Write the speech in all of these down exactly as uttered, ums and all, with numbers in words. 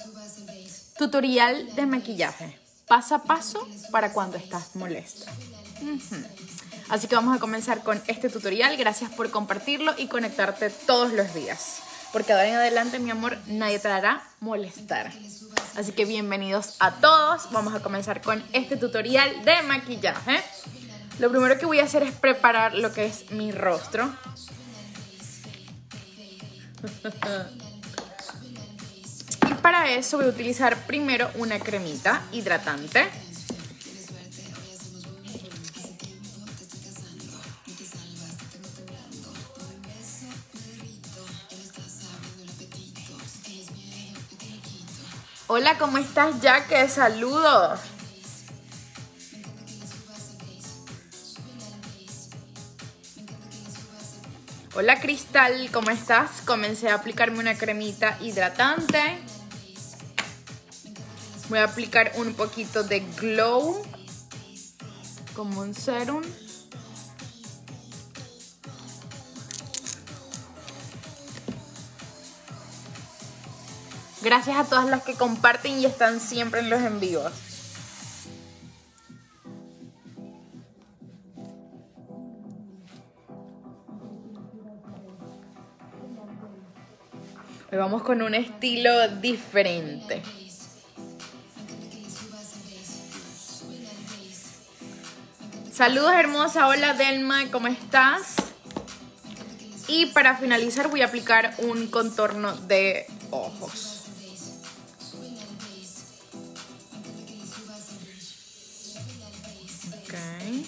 Tutorial de maquillaje, paso a paso para cuando estás molesta. Uh-huh. Así que vamos a comenzar con este tutorial. Gracias por compartirlo y conectarte todos los días, porque de ahora en adelante, mi amor, nadie te hará molestar. Así que bienvenidos a todos. Vamos a comenzar con este tutorial de maquillaje. Lo primero que voy a hacer es preparar lo que es mi rostro. Y para eso voy a utilizar primero una cremita hidratante. Hola, ¿cómo estás, Jaque? Saludos. Hola, Cristal, ¿cómo estás? Comencé a aplicarme una cremita hidratante. Voy a aplicar un poquito de glow, como un serum. Gracias a todas las que comparten y están siempre en los en vivos. Hoy vamos con un estilo diferente. Saludos, hermosa. Hola, Delma, ¿cómo estás? Y para finalizar voy a aplicar un contorno de ojos. Okay.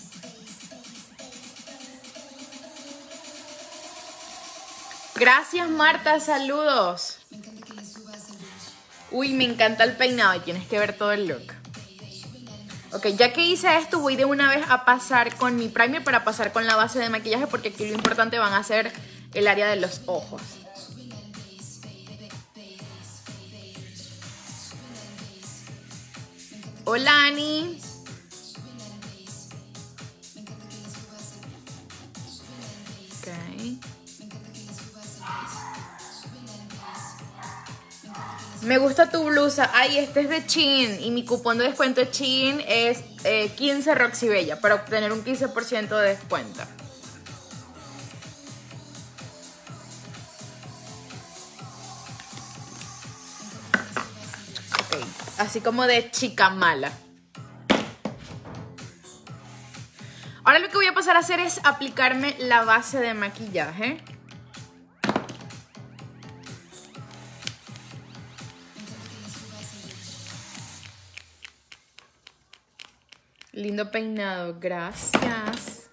Gracias, Marta, saludos. Uy, me encanta el peinado y tienes que ver todo el look. Ok, ya que hice esto, voy de una vez a pasar con mi primer para pasar con la base de maquillaje, porque aquí lo importante van a ser el área de los ojos. Hola, Ani. Okay. Me gusta tu blusa. Ay, este es de Shein y mi cupón de descuento de Shein es eh, quince Roxy Bella para obtener un quince por ciento de descuento. Ok, así como de chica mala. Ahora lo que voy a pasar a hacer es aplicarme la base de maquillaje. Lindo peinado, gracias.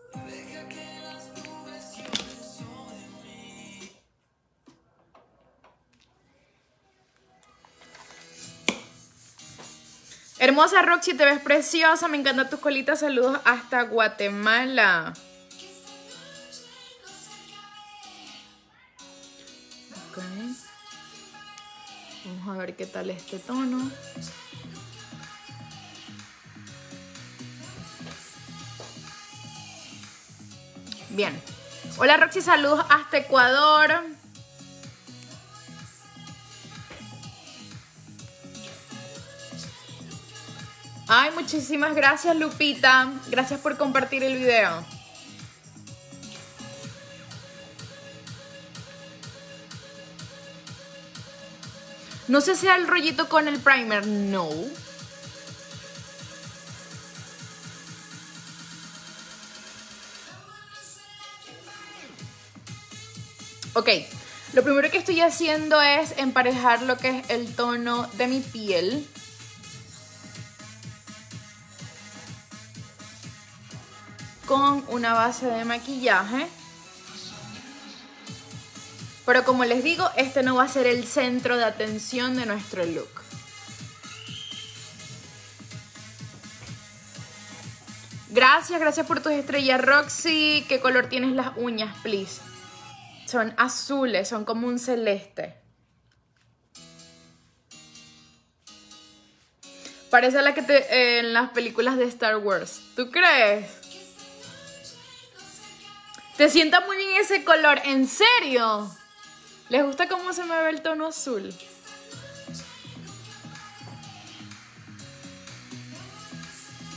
Hermosa Roxy, te ves preciosa, me encantan tus colitas, saludos hasta Guatemala. Ok. Vamos a ver qué tal este tono. Bien. Hola, Roxy, saludos hasta Ecuador. Ay, muchísimas gracias, Lupita. Gracias por compartir el video. No sé si sea el rollito con el primer. No. Ok, lo primero que estoy haciendo es emparejar lo que es el tono de mi piel. Con una base de maquillaje. Pero como les digo, este no va a ser el centro de atención de nuestro look. Gracias, gracias por tus estrellas, Roxy. ¿Qué color tienes las uñas, please? Son azules, son como un celeste. Parece a la que te eh, en las películas de Star Wars. ¿Tú crees? ¿Te sienta muy bien ese color? ¿En serio? ¿Les gusta cómo se me ve el tono azul?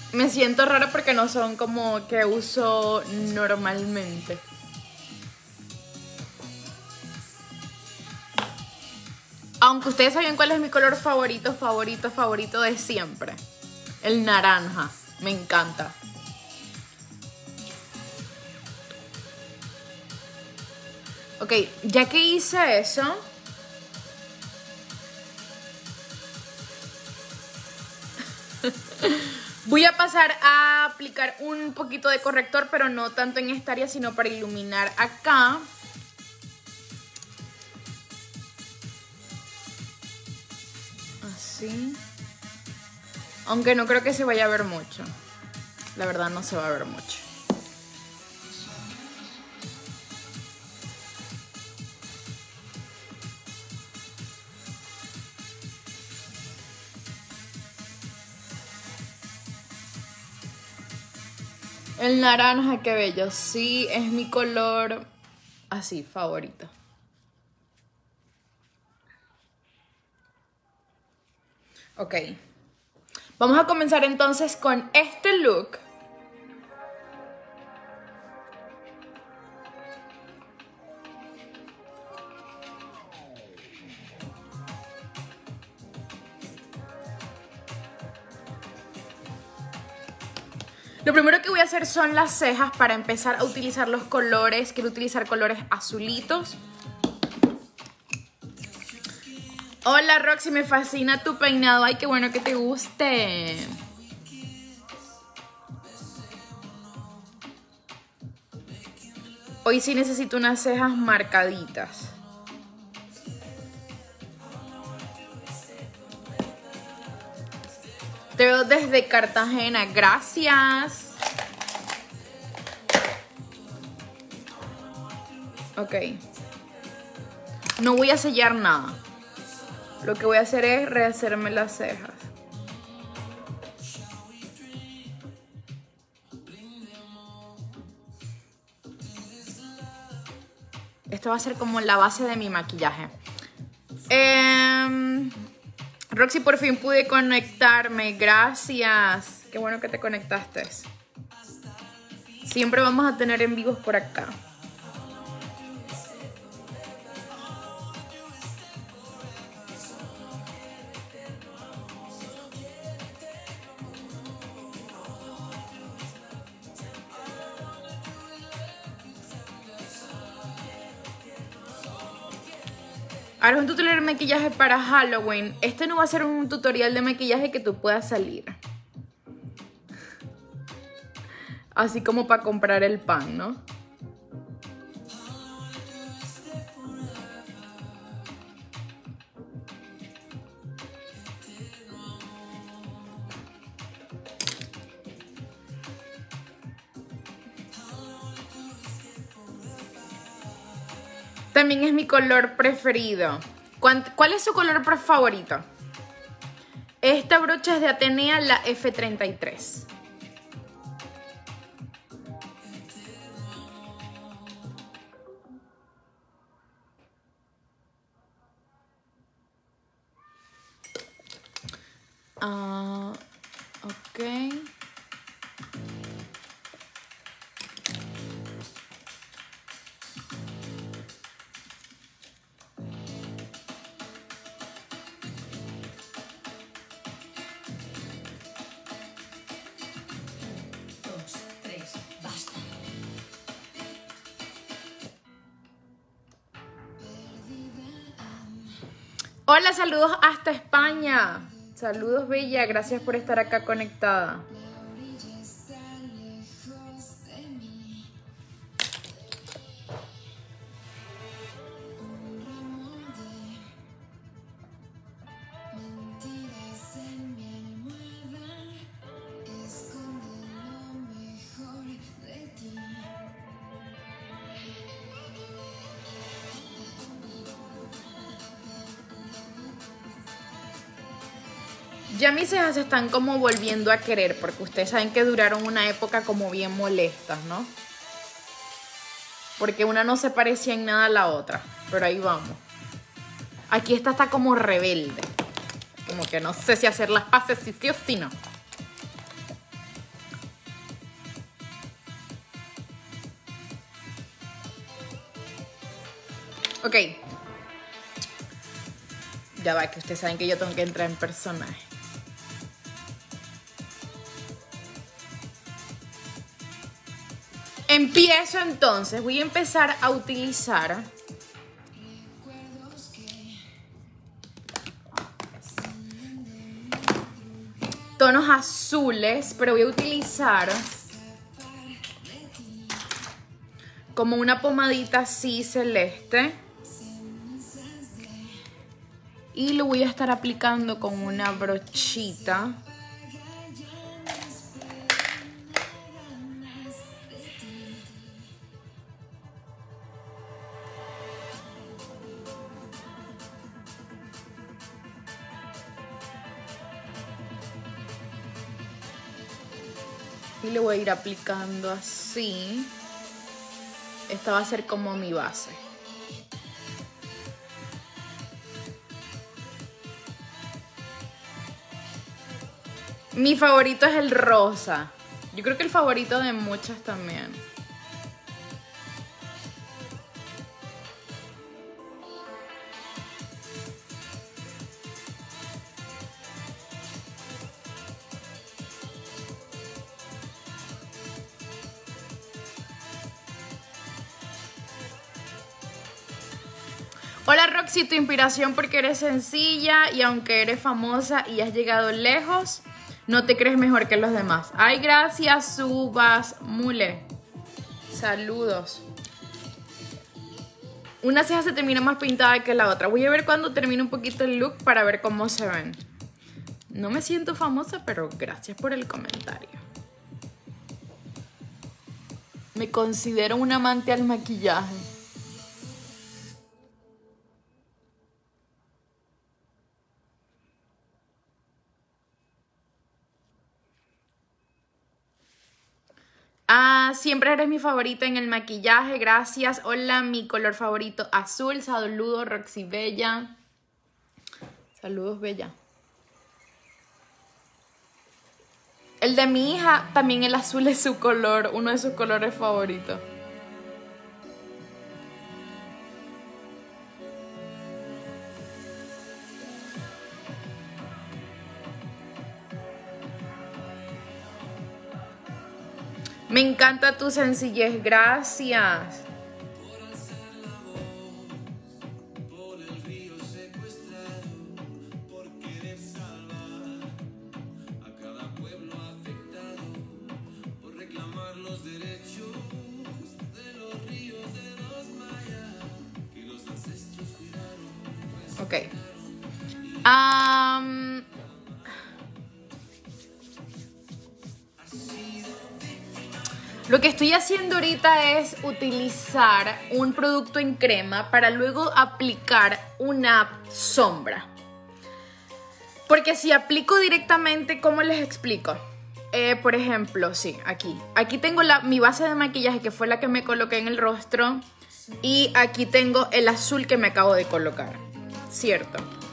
Me siento rara porque no son como que uso normalmente. Aunque ustedes saben cuál es mi color favorito, favorito, favorito de siempre. El naranja. Me encanta. Ok, ya que hice eso, voy a pasar a aplicar un poquito de corrector, pero no tanto en esta área, sino para iluminar acá. Así. Aunque no creo que se vaya a ver mucho. La verdad no se va a ver mucho. El naranja, qué bello. Sí, es mi color así, favorito. Ok. Vamos a comenzar entonces con este look. Lo primero que voy a hacer son las cejas para empezar a utilizar los colores. Quiero utilizar colores azulitos. Hola Roxy, me fascina tu peinado. Ay, qué bueno que te guste. Hoy sí necesito unas cejas marcaditas. Te veo desde Cartagena, gracias. Ok. No voy a sellar nada. Lo que voy a hacer es rehacerme las cejas. Esto va a ser como la base de mi maquillaje. Eh... Roxy, por fin pude conectarme, gracias. Qué bueno que te conectaste. Siempre vamos a tener en vivos por acá. Ahora es un tutorial de maquillaje para Halloween. Este no va a ser un tutorial de maquillaje que tú puedas salir. Así como para comprar el pan, ¿no? También es mi color preferido. ¿Cuál es su color favorito? Esta brocha es de Atenea, la F treinta y tres. Uh, ok. Hola, saludos hasta España. Saludos, bella. Gracias por estar acá conectada. Ya mis cejas se están como volviendo a querer, porque ustedes saben que duraron una época como bien molestas, ¿no? Porque una no se parecía en nada a la otra, pero ahí vamos. Aquí esta está como rebelde, como que no sé si hacer las paces si sí o si no. Ok. Ya va, que ustedes saben que yo tengo que entrar en personaje. Empiezo entonces. Voy a empezar a utilizar tonos azules, pero voy a utilizar como una pomadita así celeste. Y lo voy a estar aplicando con una brochita. Y le voy a ir aplicando así. Esta va a ser como mi base. Mi favorito es el rosa. Yo creo que el favorito de muchas también. Hola Roxy, tu inspiración porque eres sencilla y aunque eres famosa y has llegado lejos, no te crees mejor que los demás. Ay, gracias, Subas Mule. Saludos. Una ceja se termina más pintada que la otra. Voy a ver cuando termine un poquito el look para ver cómo se ven. No me siento famosa, pero gracias por el comentario. Me considero un amante al maquillaje. Ah, siempre eres mi favorita en el maquillaje, gracias. Hola, mi color favorito azul. Saludos, Roxy Bella. Saludos, Bella. El de mi hija, también el azul es su color, uno de sus colores favoritos. Me encanta tu sencillez, gracias. Ok. Um, Lo que estoy haciendo ahorita es utilizar un producto en crema para luego aplicar una sombra. Porque si aplico directamente, ¿cómo les explico? Eh, por ejemplo, sí, aquí. Aquí tengo la, mi base de maquillaje, que fue la que me coloqué en el rostro. Y aquí tengo el azul que me acabo de colocar. ¿Cierto?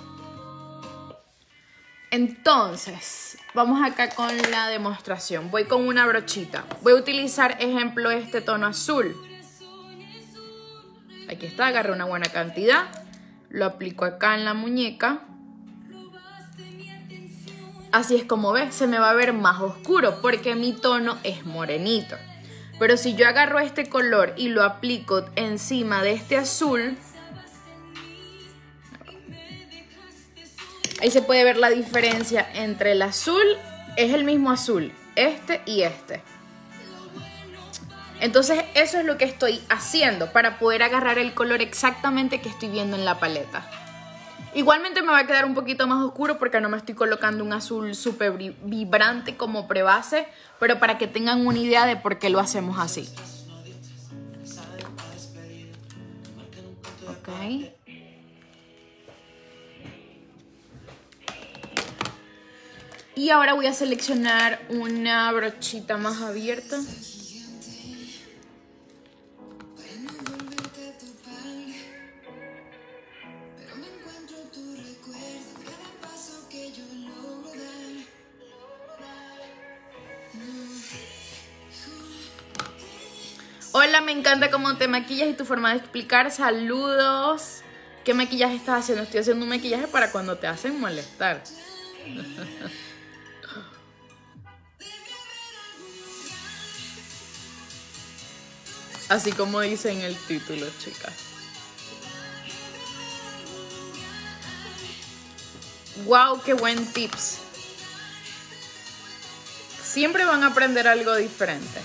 Entonces, vamos acá con la demostración. Voy con una brochita. Voy a utilizar, ejemplo, este tono azul. Aquí está, agarro una buena cantidad. Lo aplico acá en la muñeca. Así es como ves, se me va a ver más oscuro porque mi tono es morenito. Pero si yo agarro este color y lo aplico encima de este azul, ahí se puede ver la diferencia entre el azul, es el mismo azul, este y este. Entonces eso es lo que estoy haciendo para poder agarrar el color exactamente que estoy viendo en la paleta. Igualmente me va a quedar un poquito más oscuro porque no me estoy colocando un azul súper vibrante como prebase, pero para que tengan una idea de por qué lo hacemos así. Ok. Y ahora voy a seleccionar una brochita más abierta. Hola, me encanta cómo te maquillas y tu forma de explicar. Saludos. ¿Qué maquillaje estás haciendo? Estoy haciendo un maquillaje para cuando te hacen molestar. Así como dice en el título, chicas. Wow, qué buen tips. Siempre van a aprender algo diferente.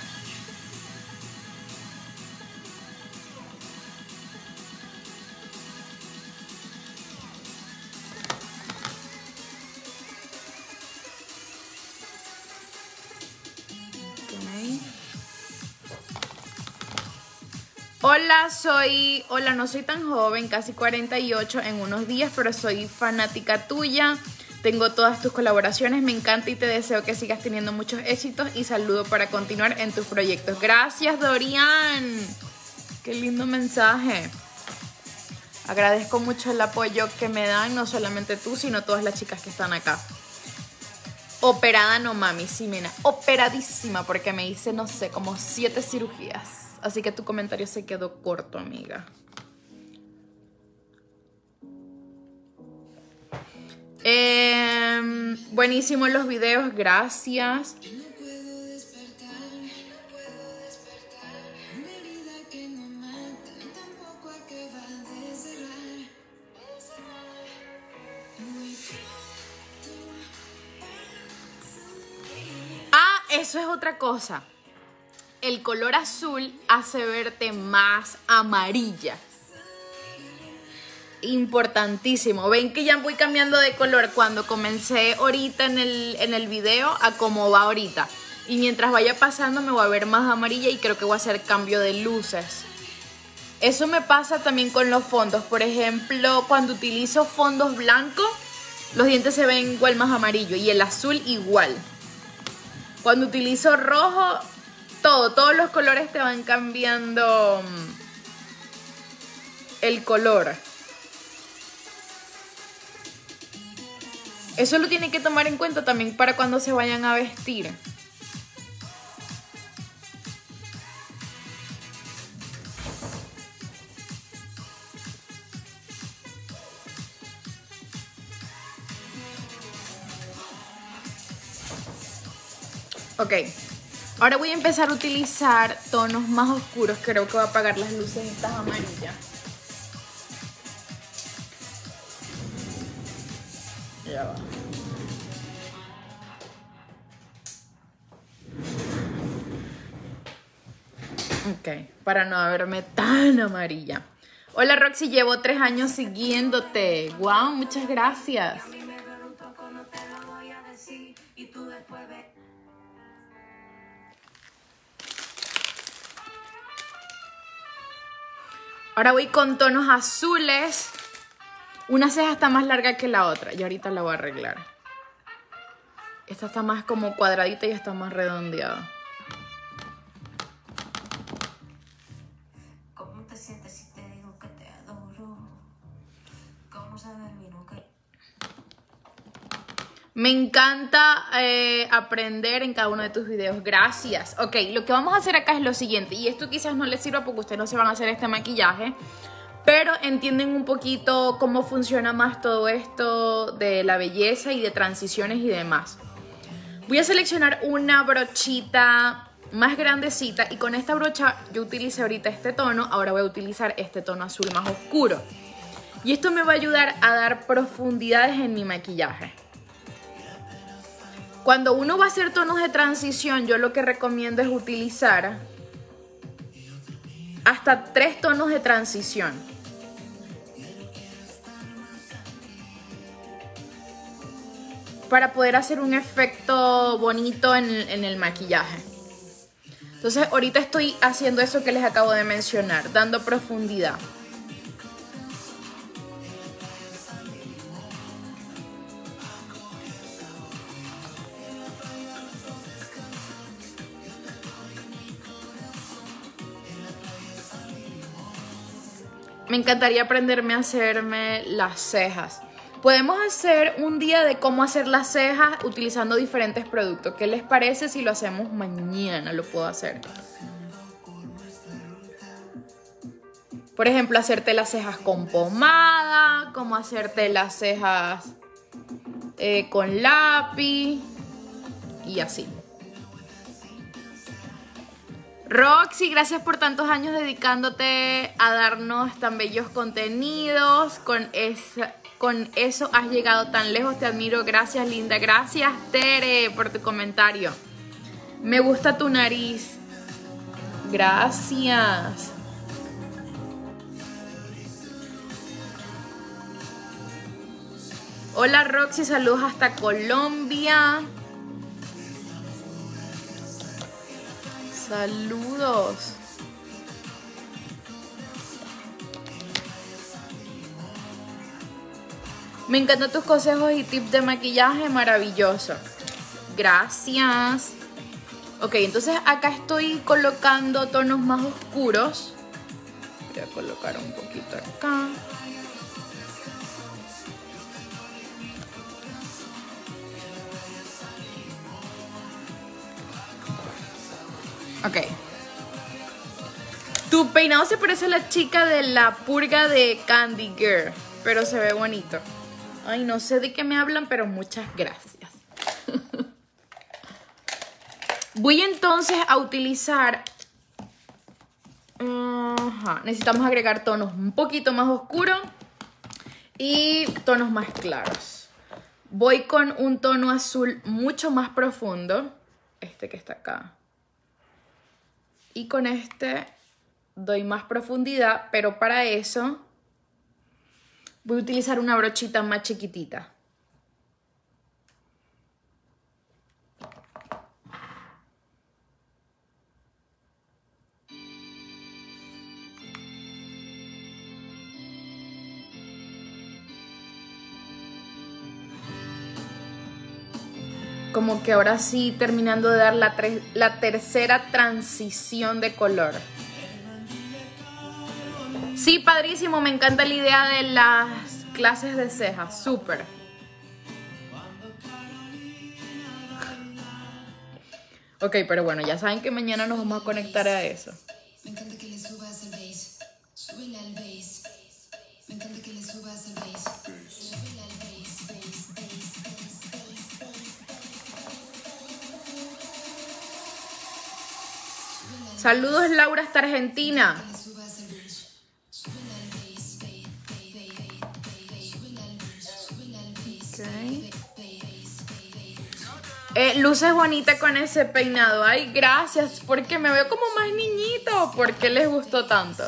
Hola, soy, hola, no soy tan joven, casi cuarenta y ocho en unos días, pero soy fanática tuya. Tengo todas tus colaboraciones, me encanta y te deseo que sigas teniendo muchos éxitos y saludo para continuar en tus proyectos. Gracias, Dorian. Qué lindo mensaje. Agradezco mucho el apoyo que me dan, no solamente tú, sino todas las chicas que están acá. Operada no mami, sí, mira, operadísima porque me hice, no sé, como siete cirugías. Así que tu comentario se quedó corto, amiga. Eh, buenísimo los videos, gracias. Ah, eso es otra cosa. El color azul hace verte más amarilla. Importantísimo. Ven que ya voy cambiando de color cuando comencé ahorita en el, en el video a cómo va ahorita. Y mientras vaya pasando me voy a ver más amarilla y creo que voy a hacer cambio de luces. Eso me pasa también con los fondos. Por ejemplo, cuando utilizo fondos blancos, los dientes se ven igual más amarillo y el azul igual. Cuando utilizo rojo... Todo, todos los colores te van cambiando el color. Eso lo tienen que tomar en cuenta también para cuando se vayan a vestir. Ok. Ahora voy a empezar a utilizar tonos más oscuros. Creo que voy a apagar las luces estas amarillas. Ya va. Ok, para no verme tan amarilla. Hola Roxy, llevo tres años siguiéndote. Wow, muchas gracias. Ahora voy con tonos azules. Una ceja está más larga que la otra y ahorita la voy a arreglar. Esta está más como cuadradita y está más redondeada. ¿Cómo te sientes si te digo que te adoro? ¿Cómo saber vino que... Me encanta eh, aprender en cada uno de tus videos. Gracias. Ok, lo que vamos a hacer acá es lo siguiente. Y esto quizás no les sirva porque ustedes no se van a hacer este maquillaje. Pero entienden un poquito cómo funciona más todo esto de la belleza y de transiciones y demás. Voy a seleccionar una brochita más grandecita. Y con esta brocha yo utilicé ahorita este tono. Ahora voy a utilizar este tono azul más oscuro. Y esto me va a ayudar a dar profundidades en mi maquillaje. Cuando uno va a hacer tonos de transición, yo lo que recomiendo es utilizar hasta tres tonos de transición. Para poder hacer un efecto bonito en, en el maquillaje. Entonces ahorita estoy haciendo eso que les acabo de mencionar, dando profundidad. Me encantaría aprenderme a hacerme las cejas. Podemos hacer un día de cómo hacer las cejas utilizando diferentes productos. ¿Qué les parece si lo hacemos mañana? Lo puedo hacer. Por ejemplo, hacerte las cejas con pomada, como hacerte las cejas eh, con lápiz y así. Roxy, gracias por tantos años dedicándote a darnos tan bellos contenidos. Con, esa, con eso has llegado tan lejos, te admiro. Gracias, linda. Gracias, Tere, por tu comentario. Me gusta tu nariz. Gracias. Hola, Roxy, saludos hasta Colombia. Saludos. Me encantan tus consejos y tips de maquillaje, maravilloso. Gracias. Ok, entonces acá estoy colocando tonos más oscuros. Voy a colocar un poquito acá. Ok. Tu peinado se parece a la chica de la purga de Candy Girl, pero se ve bonito. Ay, no sé de qué me hablan, pero muchas gracias. Voy entonces a utilizar... Ajá, necesitamos agregar tonos un poquito más oscuros y tonos más claros. Voy con un tono azul mucho más profundo, este que está acá. Y con este doy más profundidad, pero para eso voy a utilizar una brochita más chiquitita. Como que ahora sí terminando de dar la, la tercera transición de color. Sí, padrísimo, me encanta la idea de las clases de cejas, súper. Ok, pero bueno, ya saben que mañana nos vamos a conectar a eso. Me encanta que le subas el bass, súbele al bass. Me encanta que le subas el bass, súbele al bass, bass, bass, bass, bass. Saludos, Laura, hasta Argentina. Okay. Eh, luces bonita con ese peinado. Ay, gracias, porque me veo como más niñito. ¿Por qué les gustó tanto?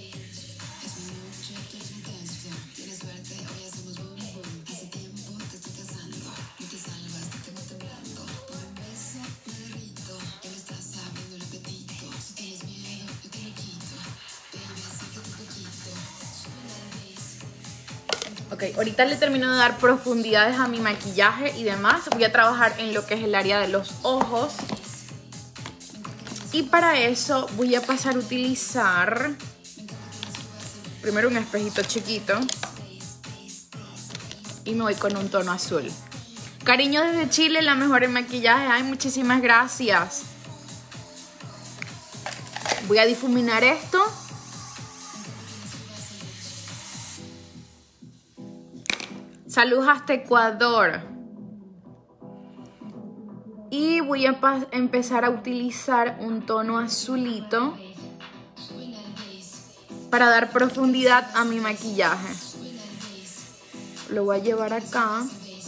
Ok, ahorita le termino de dar profundidades a mi maquillaje y demás. Voy a trabajar en lo que es el área de los ojos. Y para eso voy a pasar a utilizar primero un espejito chiquito. Y me voy con un tono azul. Cariño desde Chile, la mejor en maquillaje. Ay, muchísimas gracias. Voy a difuminar esto. Saludos hasta Ecuador. Y voy a empezar a utilizar un tono azulito para dar profundidad a mi maquillaje. Lo voy a llevar acá.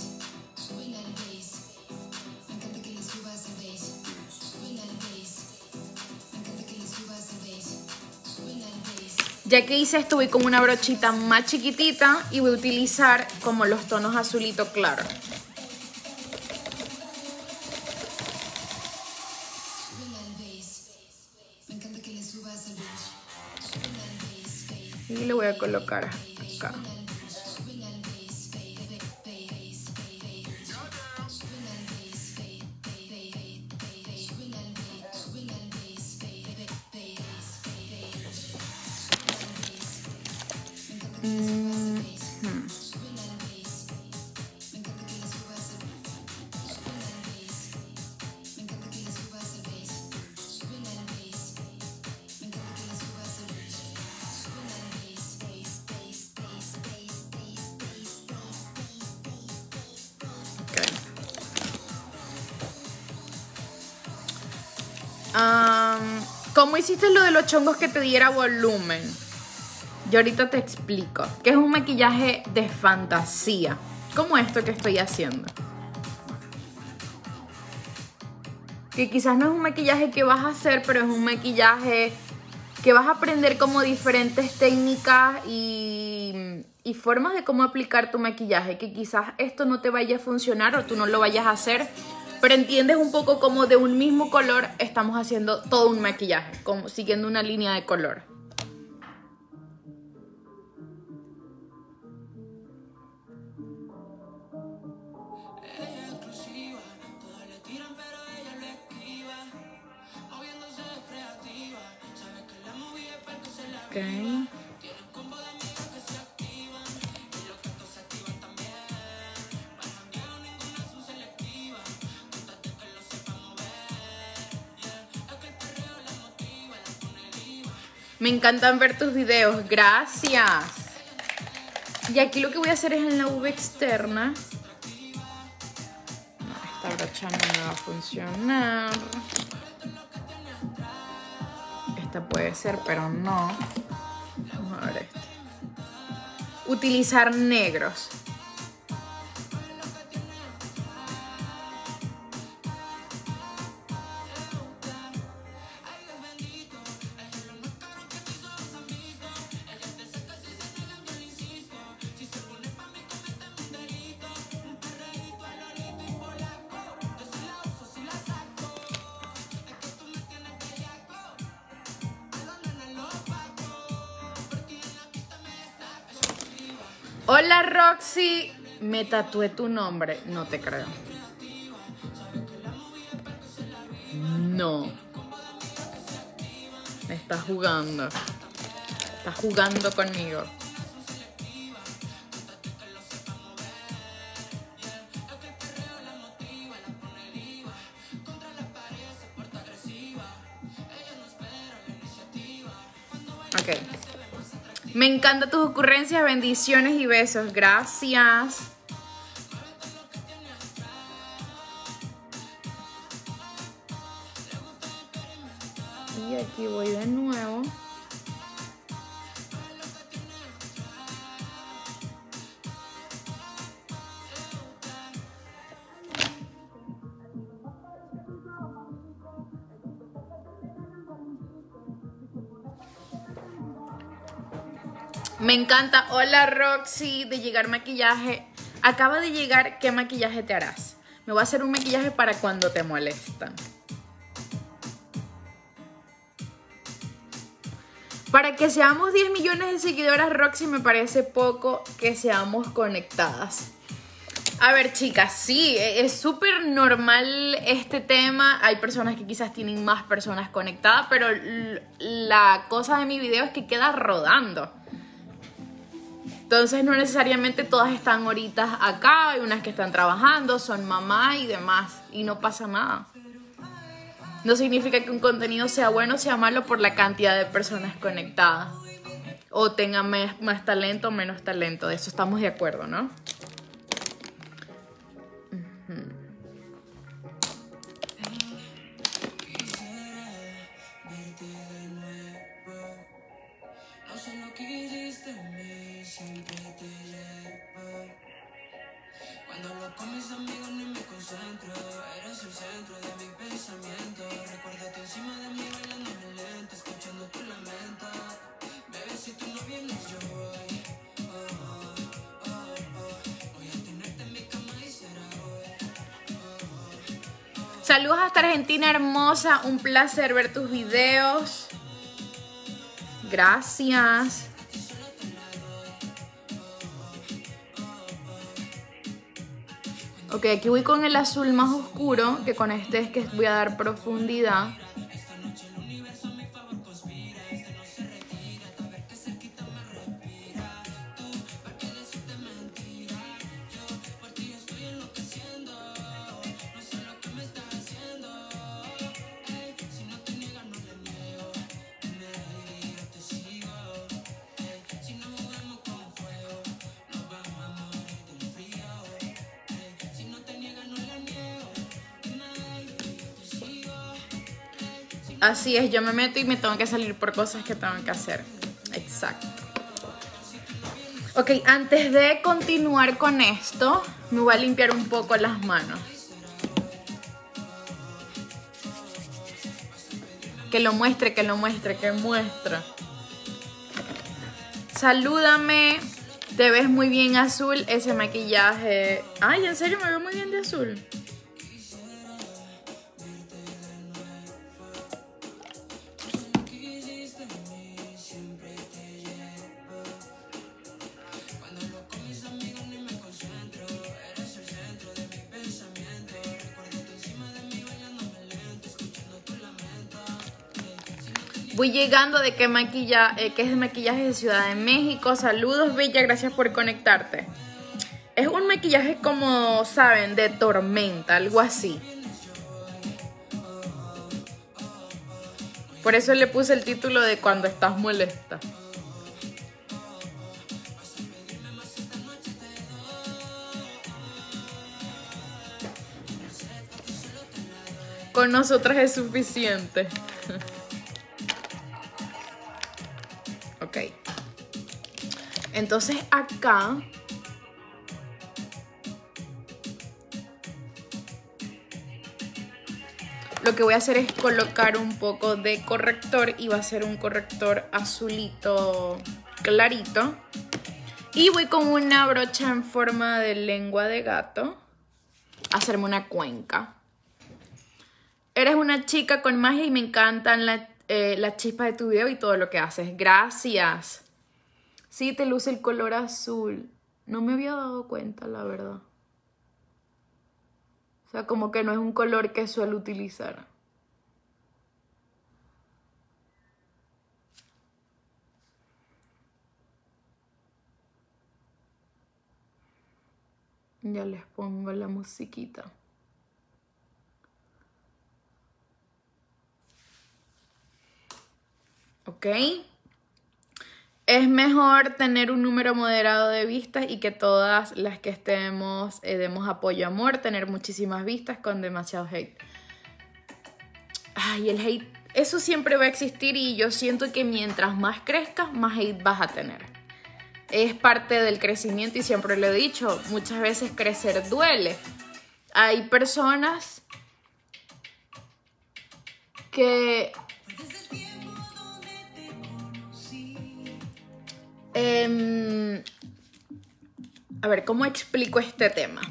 Ya que hice esto, voy con una brochita más chiquitita y voy a utilizar como los tonos azulito claro. Y le voy a colocar acá. ¿Cómo hiciste lo de los chongos que te diera volumen? Yo ahorita te explico. Que es un maquillaje de fantasía. Como esto que estoy haciendo. Que quizás no es un maquillaje que vas a hacer, pero es un maquillaje que vas a aprender como diferentes técnicas y, y formas de cómo aplicar tu maquillaje. Que quizás esto no te vaya a funcionar o tú no lo vayas a hacer, pero entiendes un poco como de un mismo color estamos haciendo todo un maquillaje, como siguiendo una línea de color. Okay. Me encantan ver tus videos, gracias. Y aquí lo que voy a hacer es en la V externa. No, esta brocha no me va a funcionar. Esta puede ser, pero no. Vamos a ver esto. Utilizar negros. Hola Roxy, me tatué tu nombre. No te creo. No. Me estás jugando. Estás jugando conmigo. Ok. Me encantan tus ocurrencias, bendiciones y besos. Gracias. Y aquí voy de nuevo. Me encanta. Hola Roxy, de llegar maquillaje. Acaba de llegar, ¿qué maquillaje te harás? Me voy a hacer un maquillaje para cuando te molestan. Para que seamos diez millones de seguidoras, Roxy, me parece poco que seamos conectadas. A ver, chicas, sí, es súper normal este tema. Hay personas que quizás tienen más personas conectadas, pero la cosa de mi video es que queda rodando. Entonces no necesariamente todas están ahorita acá, hay unas que están trabajando, son mamá y demás, y no pasa nada. No significa que un contenido sea bueno o sea malo por la cantidad de personas conectadas. O tengan más, más talento o menos talento, de eso estamos de acuerdo, ¿no? Uh-huh. Cuando hablo con mis amigos ni me concentro. Eres el centro de mi pensamiento. Recuérdate encima de mí bailando en el lento, escuchando tu lamento. Bebé, si tú no vienes yo voy. Oh, oh, oh, oh. Voy a tenerte en mi cama y será hoy. Oh, oh, oh. Saludos hasta Argentina hermosa, un placer ver tus videos. Gracias. Ok, aquí voy con el azul más oscuro, que con este es que voy a dar profundidad. Así es, yo me meto y me tengo que salir por cosas que tengo que hacer. Exacto. Ok, antes de continuar con esto, me voy a limpiar un poco las manos. Que lo muestre, que lo muestre, que muestra. Salúdame. Te ves muy bien azul, ese maquillaje. Ay, en serio, me veo muy bien de azul. Voy llegando de que maquilla, eh, que es de maquillaje de Ciudad de México. Saludos, Bella, gracias por conectarte. Es un maquillaje como, saben, de tormenta, algo así. Por eso le puse el título de Cuando estás molesta. Con nosotras es suficiente. Ok. Entonces acá lo que voy a hacer es colocar un poco de corrector y va a ser un corrector azulito clarito. Y voy con una brocha en forma de lengua de gato a hacerme una cuenca. Eres una chica con magia y me encantan la, eh, las chispas de tu video y todo lo que haces. Gracias. Sí, te luce el color azul. No me había dado cuenta, la verdad. O sea, como que no es un color que suelo utilizar. Ya les pongo la musiquita. ¿Ok? Es mejor tener un número moderado de vistas y que todas las que estemos eh, demos apoyo, amor, tener muchísimas vistas con demasiado hate. Ay, el hate, eso siempre va a existir y yo siento que mientras más crezcas, más hate vas a tener. Es parte del crecimiento y siempre lo he dicho, muchas veces crecer duele. Hay personas que... Eh, a ver, ¿cómo explico este tema?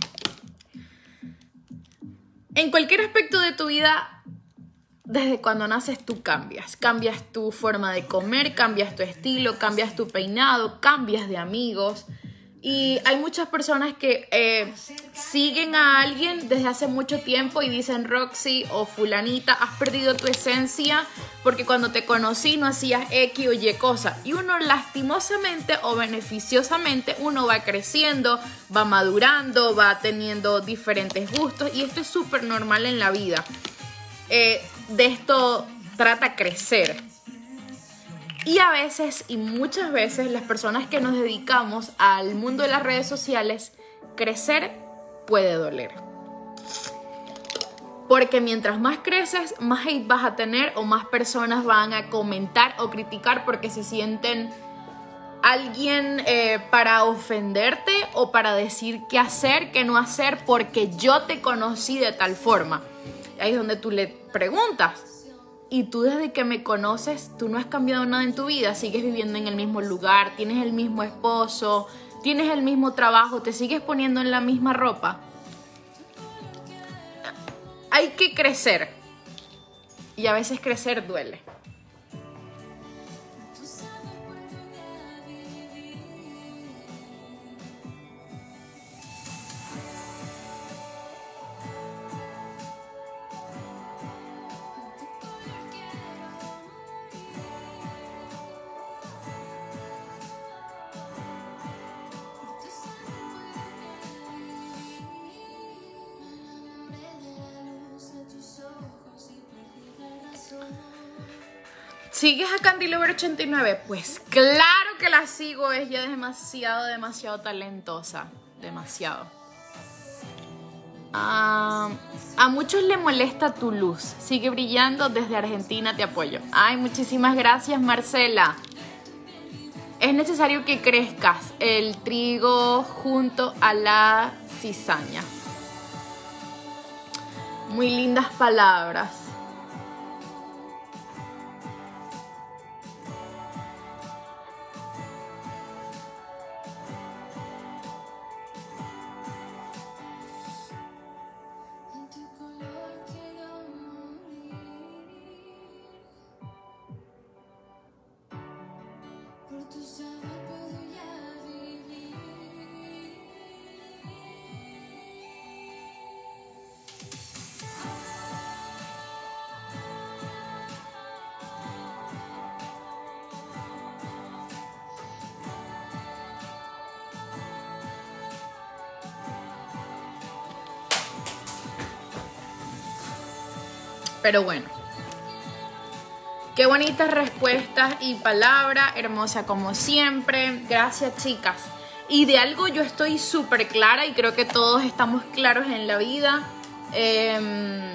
En cualquier aspecto de tu vida, desde cuando naces tú cambias. Cambias tu forma de comer, cambias tu estilo, cambias tu peinado, cambias de amigos. Y hay muchas personas que eh, siguen a alguien desde hace mucho tiempo y dicen, Roxy o fulanita, has perdido tu esencia porque cuando te conocí no hacías X o Y cosa. Y uno lastimosamente o beneficiosamente, uno va creciendo, va madurando, va teniendo diferentes gustos y esto es súper normal en la vida. Eh, de esto trata crecer. Y a veces, y muchas veces, las personas que nos dedicamos al mundo de las redes sociales, crecer puede doler. Porque mientras más creces, más hate vas a tener o más personas van a comentar o criticar porque se sienten alguien eh, para ofenderte o para decir qué hacer, qué no hacer, porque yo te conocí de tal forma. Ahí es donde tú le preguntas. Y tú desde que me conoces, tú no has cambiado nada en tu vida, sigues viviendo en el mismo lugar, tienes el mismo esposo, tienes el mismo trabajo, te sigues poniendo en la misma ropa. Hay que crecer y a veces crecer duele. ¿Sigues a Candy Lover ochenta y nueve? Pues claro que la sigo, ella es demasiado, demasiado talentosa, demasiado. Ah... Uh, a muchos le molesta tu luz. Sigue brillando, desde Argentina te apoyo. Ay, muchísimas gracias, Marcela. Es necesario que crezcas el trigo junto a la cizaña. Muy lindas palabras. Pero bueno, qué bonitas respuestas y palabra, hermosa como siempre. Gracias, chicas. Y de algo yo estoy súper clara y creo que todos estamos claros en la vida. Eh,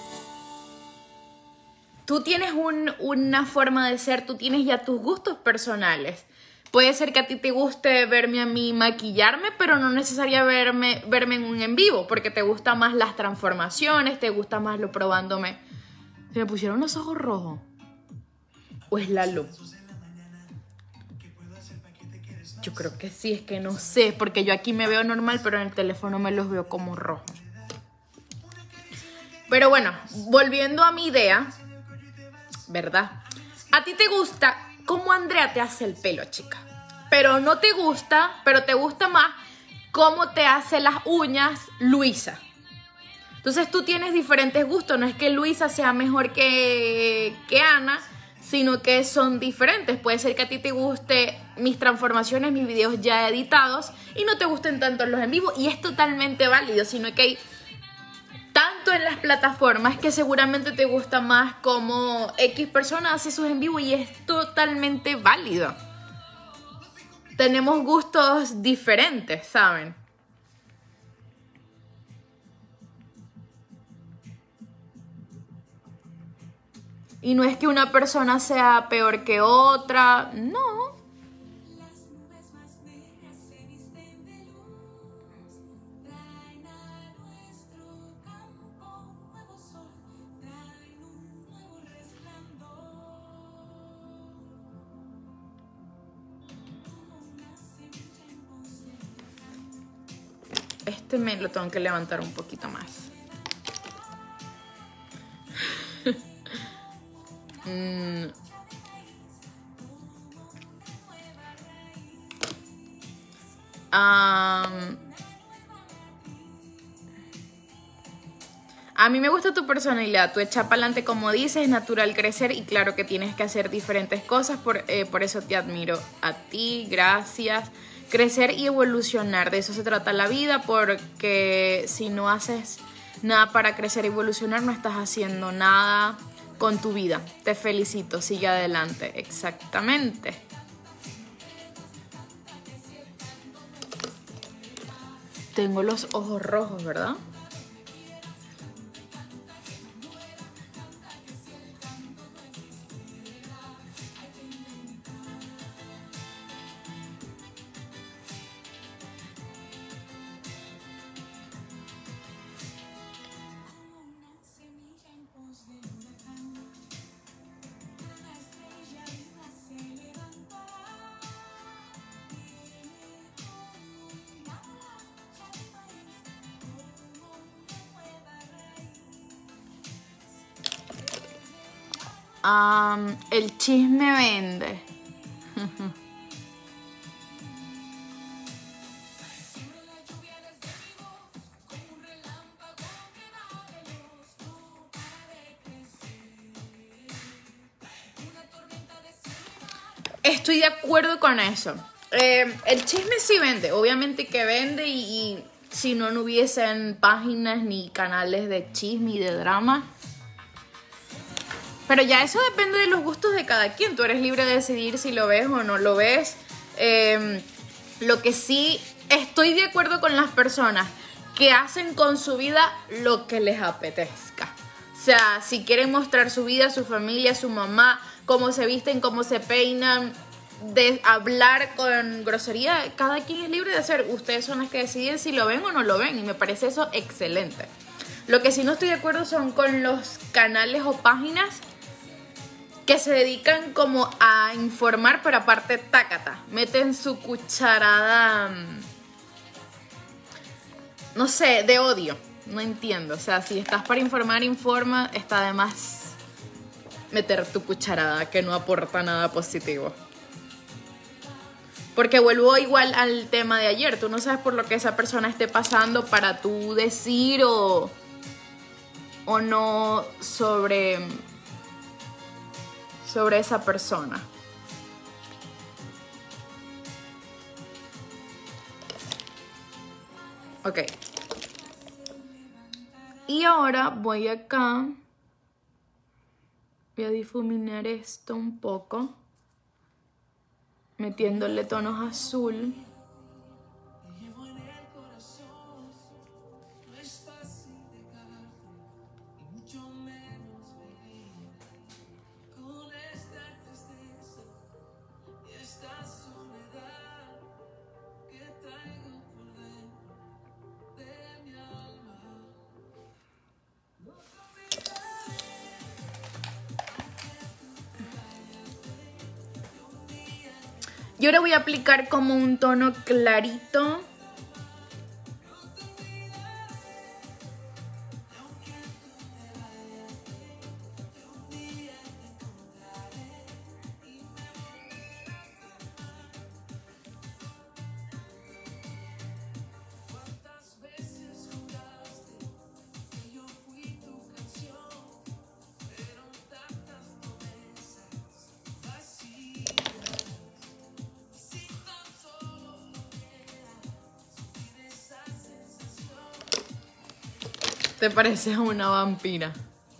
tú tienes un, una forma de ser, tú tienes ya tus gustos personales. Puede ser que a ti te guste verme a mí maquillarme, pero no necesaria verme, verme en un en vivo, porque te gustan más las transformaciones, te gusta más lo probándome. ¿Se me pusieron los ojos rojos? ¿O es la luz? Yo creo que sí, es que no sé, porque yo aquí me veo normal, pero en el teléfono me los veo como rojos. Pero bueno, volviendo a mi idea, ¿verdad? A ti te gusta cómo Andrea te hace el pelo, chica. Pero no te gusta, pero te gusta más cómo te hace las uñas Luisa. Entonces tú tienes diferentes gustos. No es que Luisa sea mejor que, que Ana, sino que son diferentes. Puede ser que a ti te guste mis transformaciones, mis videos ya editados, y no te gusten tanto los en vivo. Y es totalmente válido, sino que hay tanto en las plataformas que seguramente te gusta más como X persona hace sus en vivo, y es totalmente válido. Tenemos gustos diferentes, ¿saben? Y no es que una persona sea peor que otra, no. Este me lo tengo que levantar un poquito más. mm. um. A mí me gusta tu personalidad, tu echa para adelante, como dices, es natural crecer, y claro que tienes que hacer diferentes cosas, por, eh, por eso te admiro a ti, gracias. Crecer y evolucionar, de eso se trata la vida, porque si no haces nada para crecer y evolucionar, no estás haciendo nada con tu vida. Te felicito, sigue adelante, exactamente. Tengo los ojos rojos, ¿verdad? Um, el chisme vende. Estoy de acuerdo con eso. Eh, el chisme sí vende, obviamente que vende, y, y si no, no hubiesen páginas ni canales de chisme y de drama. Pero ya eso depende de los gustos de cada quien. Tú eres libre de decidir si lo ves o no lo ves. Eh, lo que sí estoy de acuerdo con las personas que hacen con su vida lo que les apetezca. O sea, si quieren mostrar su vida, su familia, su mamá, cómo se visten, cómo se peinan, de hablar con grosería, cada quien es libre de hacer. Ustedes son los que deciden si lo ven o no lo ven, y me parece eso excelente. Lo que sí no estoy de acuerdo son con los canales o páginas que se dedican como a informar, pero aparte tácata, meten su cucharada, no sé, de odio. No entiendo, o sea, si estás para informar, informa, está de más meter tu cucharada que no aporta nada positivo. Porque vuelvo igual al tema de ayer, tú no sabes por lo que esa persona esté pasando para tú decir o, o no sobre, sobre esa persona. Ok. Y ahora voy acá, voy a difuminar esto un poco, metiéndole tonos azul. Yo ahora voy a aplicar como un tono clarito. Te pareces a una vampira.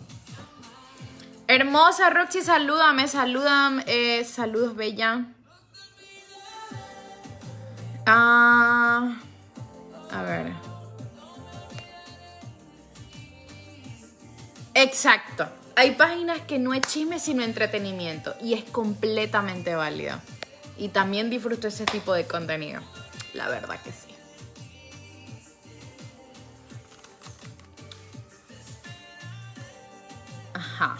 Hermosa Roxy, salúdame, salúdame, eh, saludos bella. Ah, a ver. Exacto. Hay páginas que no es chisme sino entretenimiento y es completamente válido. Y también disfruto ese tipo de contenido. La verdad que sí. Ajá.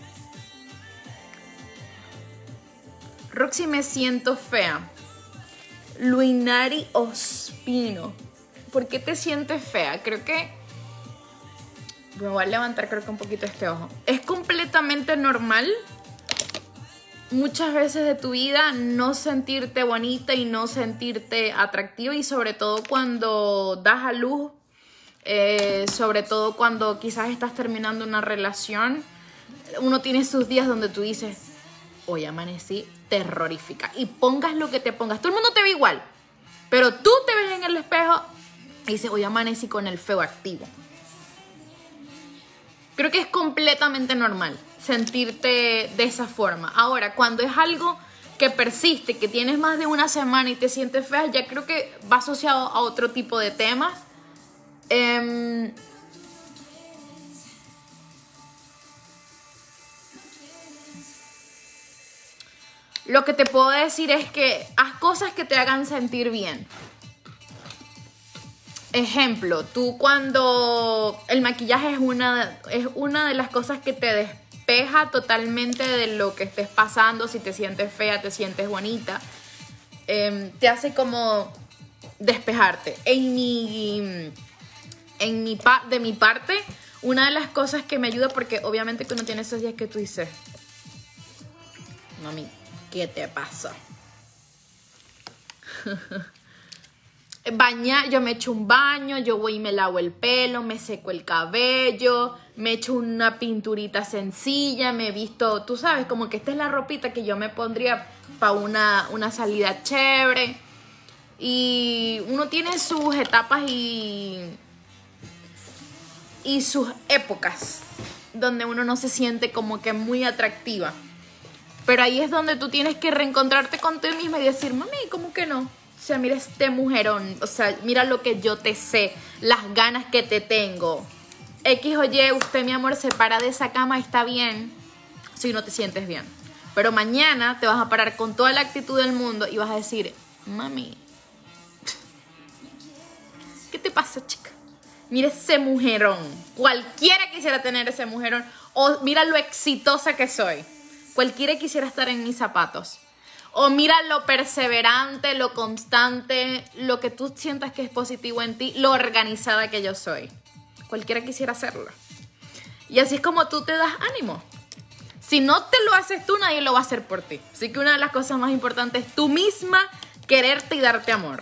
Roxy, me siento fea. Luinari Ospino. ¿Por qué te sientes fea? Creo que... Me voy a levantar creo que un poquito este ojo. Es completamente normal muchas veces de tu vida no sentirte bonita y no sentirte atractiva, y sobre todo cuando das a luz. Eh, sobre todo cuando quizás estás terminando una relación, uno tiene sus días donde tú dices, hoy amanecí terrorífica, y pongas lo que te pongas, todo el mundo te ve igual, pero tú te ves en el espejo y dices, hoy amanecí con el feo activo. Creo que es completamente normal sentirte de esa forma. Ahora, cuando es algo que persiste, que tienes más de una semana y te sientes fea, ya creo que va asociado a otro tipo de temas. Um, lo que te puedo decir es que haz cosas que te hagan sentir bien. Ejemplo, tú cuando el maquillaje es una, es una de las cosas que te despeja totalmente de lo que estés pasando. Si te sientes fea, te sientes bonita, eh, te hace como despejarte. En mi... En mi pa de mi parte, una de las cosas que me ayuda, porque obviamente que uno tiene esos días que tú dices, mami, ¿qué te pasa? Bañar, yo me echo un baño, yo voy y me lavo el pelo, me seco el cabello, me echo una pinturita sencilla, me visto, tú sabes, como que esta es la ropita que yo me pondría para una, una salida chévere. Y uno tiene sus etapas y... y sus épocas donde uno no se siente como que muy atractiva, pero ahí es donde tú tienes que reencontrarte contigo misma y decir, mami, ¿cómo que no? O sea, mira este mujerón. O sea, mira lo que yo te sé. Las ganas que te tengo. X o Y, usted, mi amor, se para de esa cama, está bien. Si no te sientes bien. Pero mañana te vas a parar con toda la actitud del mundo y vas a decir, mami, ¿qué te pasa, chica? Mira ese mujerón. Cualquiera quisiera tener ese mujerón. O mira lo exitosa que soy. Cualquiera quisiera estar en mis zapatos. O mira lo perseverante, lo constante, lo que tú sientas que es positivo en ti, lo organizada que yo soy. Cualquiera quisiera hacerlo. Y así es como tú te das ánimo. Si no te lo haces tú, nadie lo va a hacer por ti. Así que una de las cosas más importantes es tú misma quererte y darte amor.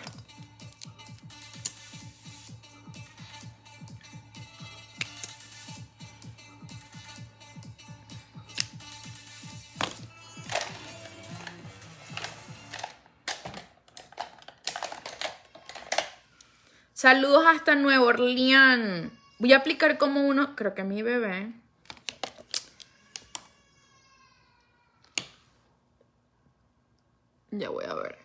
Saludos hasta Nueva Orleans. Voy a aplicar como uno, creo que mi bebé. Ya voy a ver.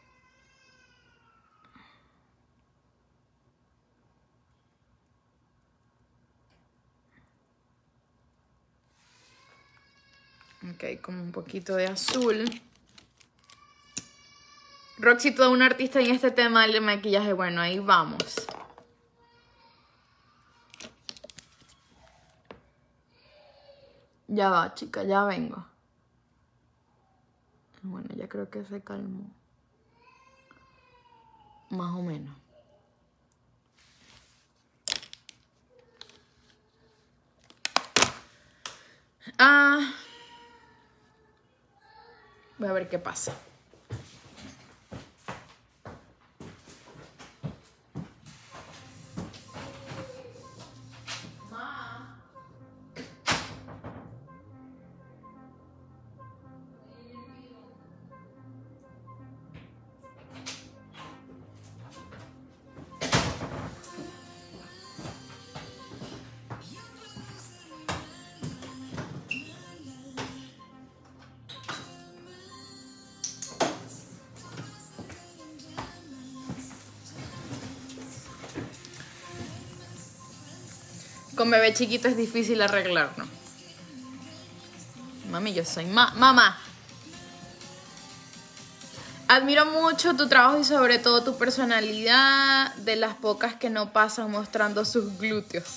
Ok, como un poquito de azul. Roxy, toda una artista en este tema del maquillaje. Bueno, ahí vamos. Ya va, chica, ya vengo. Bueno, ya creo que se calmó. Más o menos. Ah. Voy a ver qué pasa. Con bebé chiquito es difícil arreglarlo. Mami, yo soy ma mamá. Admiro mucho tu trabajo y sobre todo tu personalidad, de las pocas que no pasan mostrando sus glúteos.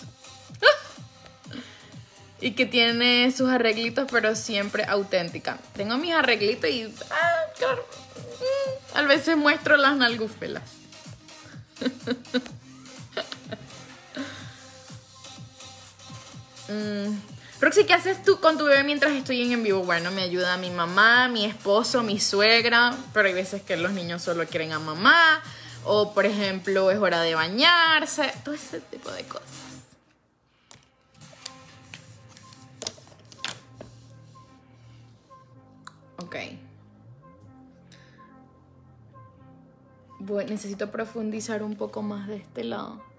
Y que tiene sus arreglitos, pero siempre auténtica. Tengo mis arreglitos y ah, claro, a veces muestro las nalgúfelas. Mm. Roxy, ¿qué haces tú con tu bebé mientras estoy en en vivo? Bueno, me ayuda mi mamá, mi esposo, mi suegra, pero hay veces que los niños solo quieren a mamá, o por ejemplo es hora de bañarse, todo ese tipo de cosas. Ok. Bueno, necesito profundizar un poco más de este lado.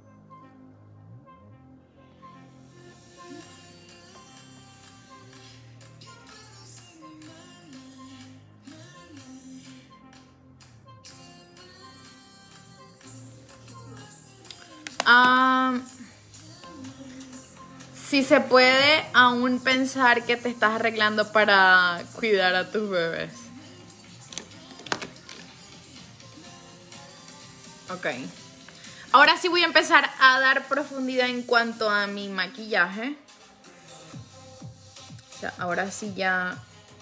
Um, si se puede aún pensar que te estás arreglando para cuidar a tus bebés. Ok. Ahora sí voy a empezar a dar profundidad en cuanto a mi maquillaje. O sea, ahora sí ya...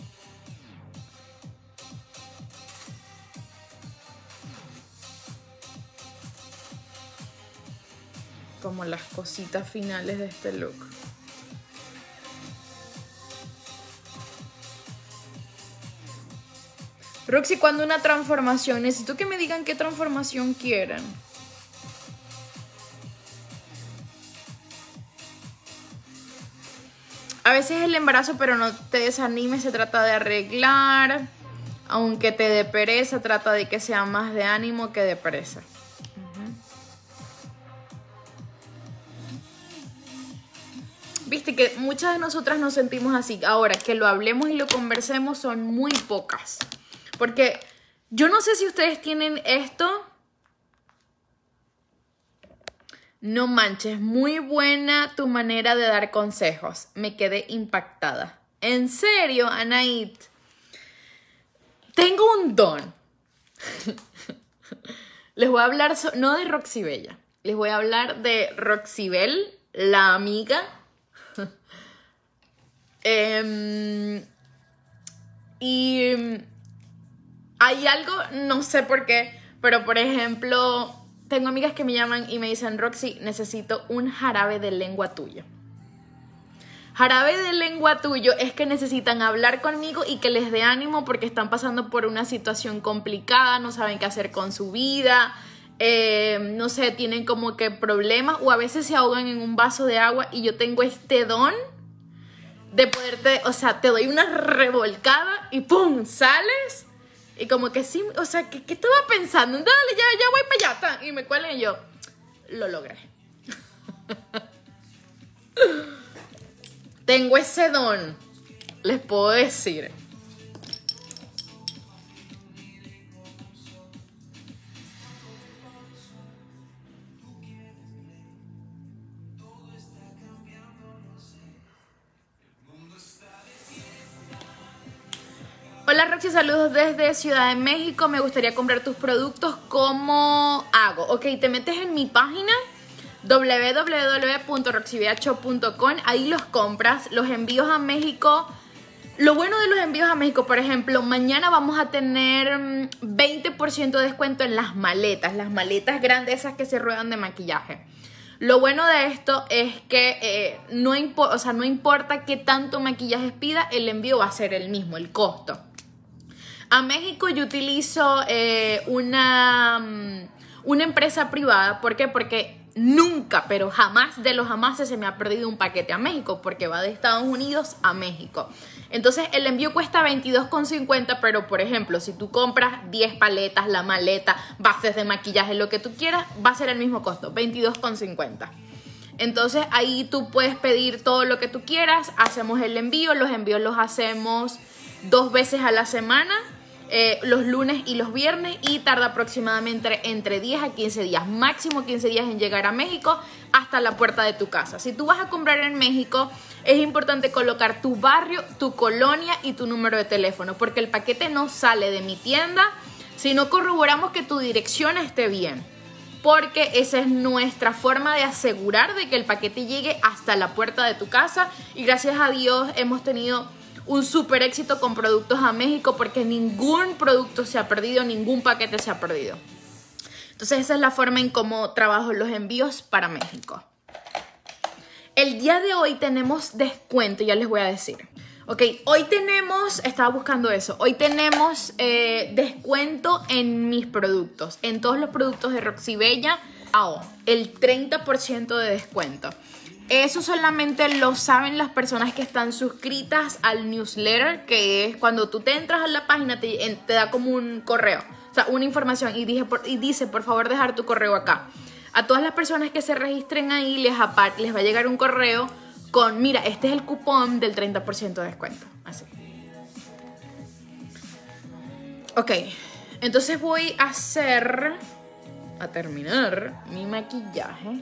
como las cositas finales de este look. Roxy, ¿cuándo una transformación? Necesito que me digan qué transformación quieren. A veces el embarazo, pero no te desanimes, se trata de arreglar. Aunque te dé pereza, trata de que sea más de ánimo que de pereza. Viste que muchas de nosotras nos sentimos así. Ahora, que lo hablemos y lo conversemos son muy pocas. Porque Yo no sé si ustedes tienen esto. No manches, muy buena tu manera de dar consejos. Me quedé impactada. En serio, Anaid. Tengo un don. Les voy a hablar, so no de Roxybella. Les voy a hablar de Roxybel, la amiga. eh, y hay algo, no sé por qué, pero por ejemplo, tengo amigas que me llaman y me dicen, Roxy, necesito un jarabe de lengua tuyo. Jarabe de lengua tuyo es que necesitan hablar conmigo y que les dé ánimo porque están pasando por una situación complicada, no saben qué hacer con su vida, eh, no sé, tienen como que problemas o a veces se ahogan en un vaso de agua y yo tengo este don de poderte, o sea, te doy una revolcada y ¡pum! Sales y como que sí, o sea, ¿qué, qué estaba pensando? Dale, ya, ya voy para allá, ta, y me cuelgan y yo, lo logré. Tengo ese don, les puedo decir. Hola Roxy, saludos desde Ciudad de México. Me gustaría comprar tus productos. ¿Cómo hago? Ok, te metes en mi página w w w punto roxybella shop punto com. Ahí los compras. Los envíos a México. Lo bueno de los envíos a México, por ejemplo, mañana vamos a tener veinte por ciento de descuento en las maletas. Las maletas grandes, esas que se ruedan de maquillaje. Lo bueno de esto es que eh, no, impo o sea, no importa qué tanto maquillaje pida, el envío va a ser el mismo, el costo. A México yo utilizo eh, una, una empresa privada. ¿Por qué? Porque nunca, pero jamás de los jamás se me ha perdido un paquete a México, porque va de Estados Unidos a México. Entonces el envío cuesta veintidós con cincuenta, pero por ejemplo, si tú compras diez paletas, la maleta, bases de maquillaje, lo que tú quieras, va a ser el mismo costo, veintidós con cincuenta. Entonces ahí tú puedes pedir todo lo que tú quieras, hacemos el envío, los envíos los hacemos dos veces a la semana. Eh, los lunes y los viernes y tarda aproximadamente entre diez a quince días, máximo quince días en llegar a México hasta la puerta de tu casa. Si tú vas a comprar en México, es importante colocar tu barrio, tu colonia y tu número de teléfono, porque el paquete no sale de mi tienda si no corroboramos que tu dirección esté bien, porque esa es nuestra forma de asegurar de que el paquete llegue hasta la puerta de tu casa. Y gracias a Dios hemos tenido un súper éxito con productos a México, porque ningún producto se ha perdido, ningún paquete se ha perdido. Entonces esa es la forma en cómo trabajo los envíos para México. El día de hoy tenemos descuento, ya les voy a decir. Ok, hoy tenemos, estaba buscando eso, hoy tenemos eh, descuento en mis productos, en todos los productos de Roxybella, oh, el treinta por ciento de descuento. Eso solamente lo saben las personas que están suscritas al newsletter, que es cuando tú te entras a la página, te, te da como un correo, o sea, una información y, dije, por, y dice, por favor, dejar tu correo acá. A todas las personas que se registren ahí les, les va a llegar un correo con, mira, este es el cupón del treinta por ciento de descuento. Así. Ok, entonces voy a hacer, a terminar mi maquillaje.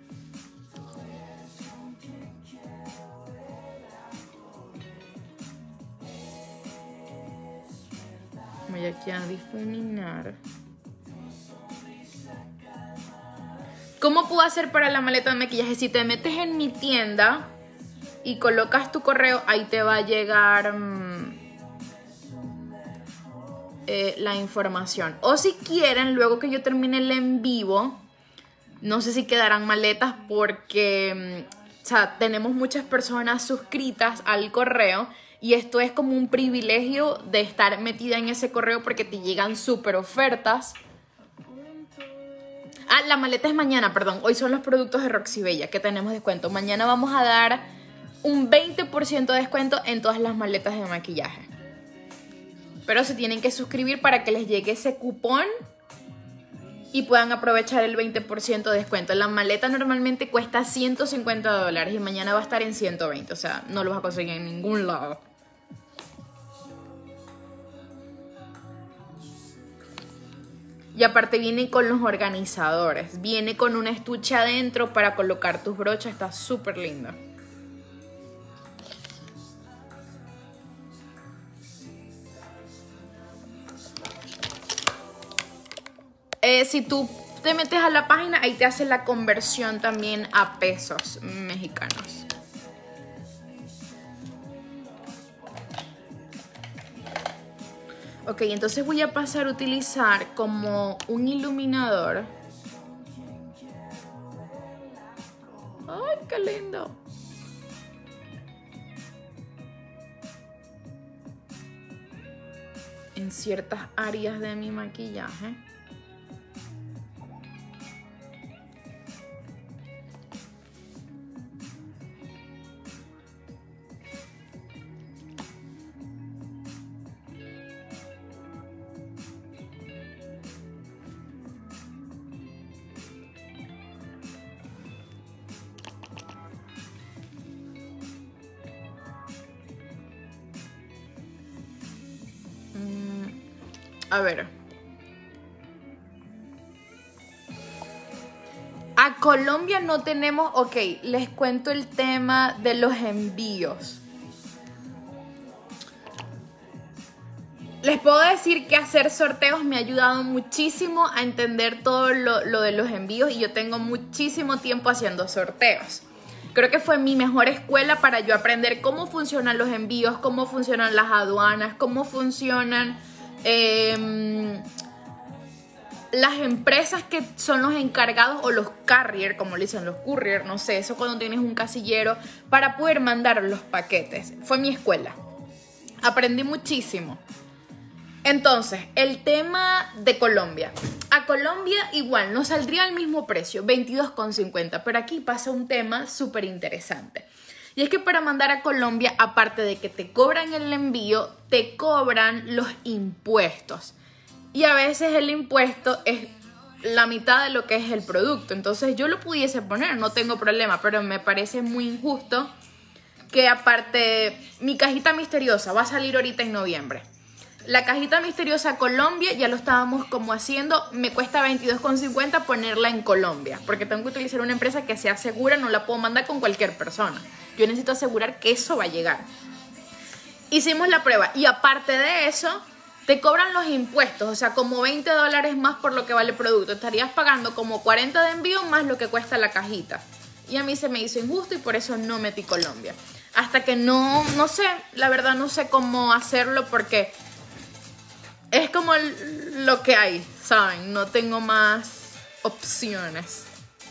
Voy aquí a difuminar. ¿Cómo puedo hacer para la maleta de maquillaje? Si te metes en mi tienda y colocas tu correo, ahí te va a llegar mmm, eh, la información. O si quieren, luego que yo termine el en vivo, no sé si quedarán maletas porque mmm, o sea, tenemos muchas personas suscritas al correo. Y esto es como un privilegio de estar metida en ese correo porque te llegan súper ofertas. Ah, la maleta es mañana, perdón. Hoy son los productos de Roxybella que tenemos descuento. Mañana vamos a dar un veinte por ciento de descuento en todas las maletas de maquillaje. Pero se tienen que suscribir para que les llegue ese cupón y puedan aprovechar el veinte por ciento de descuento. La maleta normalmente cuesta ciento cincuenta dólares y mañana va a estar en ciento veinte. O sea, no lo vas a conseguir en ningún lado. Y aparte viene con los organizadores. Viene con un estuche adentro para colocar tus brochas. Está súper lindo. Eh, si tú te metes a la página, ahí te hace la conversión también a pesos mexicanos. Ok, entonces voy a pasar a utilizar como un iluminador. ¡Ay, qué lindo! En ciertas áreas de mi maquillaje. A ver. A Colombia no tenemos... Ok, les cuento el tema de los envíos. Les puedo decir que hacer sorteos me ha ayudado muchísimo a entender todo lo, lo de los envíos. Y yo tengo muchísimo tiempo haciendo sorteos. Creo que fue mi mejor escuela para yo aprender cómo funcionan los envíos, cómo funcionan las aduanas, cómo funcionan... Eh, las empresas que son los encargados o los carrier, como le dicen los courier, no sé, eso cuando tienes un casillero para poder mandar los paquetes. Fue mi escuela. Aprendí muchísimo. Entonces, el tema de Colombia. A Colombia igual nos saldría al mismo precio, veintidós con cincuenta, pero aquí pasa un tema súper interesante. Y es que para mandar a Colombia, aparte de que te cobran el envío, te cobran los impuestos. Y a veces el impuesto es la mitad de lo que es el producto. Entonces yo lo pudiese poner, no tengo problema, pero me parece muy injusto que aparte, mi cajita misteriosa va a salir ahorita en noviembre. La cajita misteriosa Colombia ya lo estábamos como haciendo, me cuesta veintidós con cincuenta ponerla en Colombia, porque tengo que utilizar una empresa que sea segura, no la puedo mandar con cualquier persona. Yo necesito asegurar que eso va a llegar. Hicimos la prueba y aparte de eso, te cobran los impuestos, o sea, como veinte dólares más por lo que vale el producto. Estarías pagando como cuarenta de envío más lo que cuesta la cajita. Y a mí se me hizo injusto y por eso no metí Colombia. Hasta que no, no sé, la verdad no sé cómo hacerlo porque es como lo que hay, ¿saben? No tengo más opciones.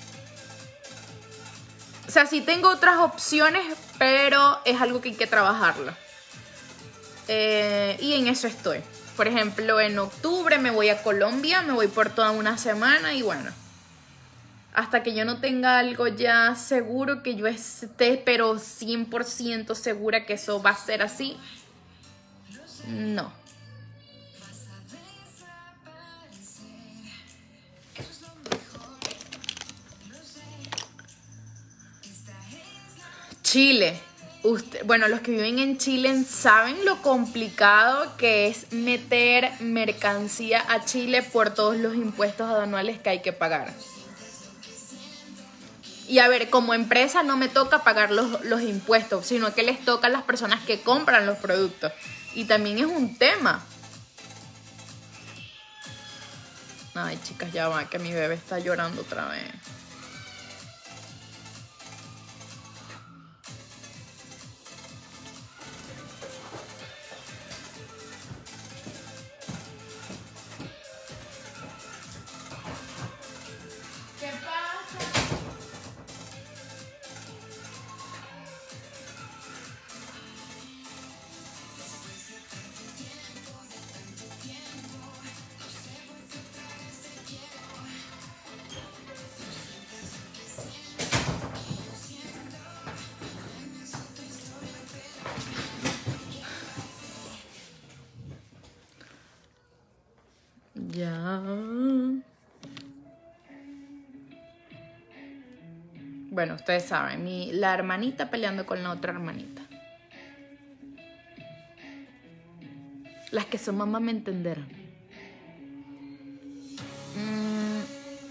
O sea, sí tengo otras opciones, pero es algo que hay que trabajarlo. Eh, y en eso estoy. Por ejemplo, en octubre me voy a Colombia, me voy por toda una semana y bueno, hasta que yo no tenga algo ya seguro, que yo esté pero cien por ciento segura que eso va a ser así, no. Chile. Usted, bueno, los que viven en Chile saben lo complicado que es meter mercancía a Chile por todos los impuestos aduanales que hay que pagar. Y a ver, como empresa no me toca pagar los, los impuestos, sino que les toca a las personas que compran los productos. Y también es un tema. Ay, chicas, ya va, que mi bebé está llorando otra vez. Ya. Bueno, ustedes saben, mi, la hermanita peleando con la otra hermanita. Las que son mamá me entenderán. Mm.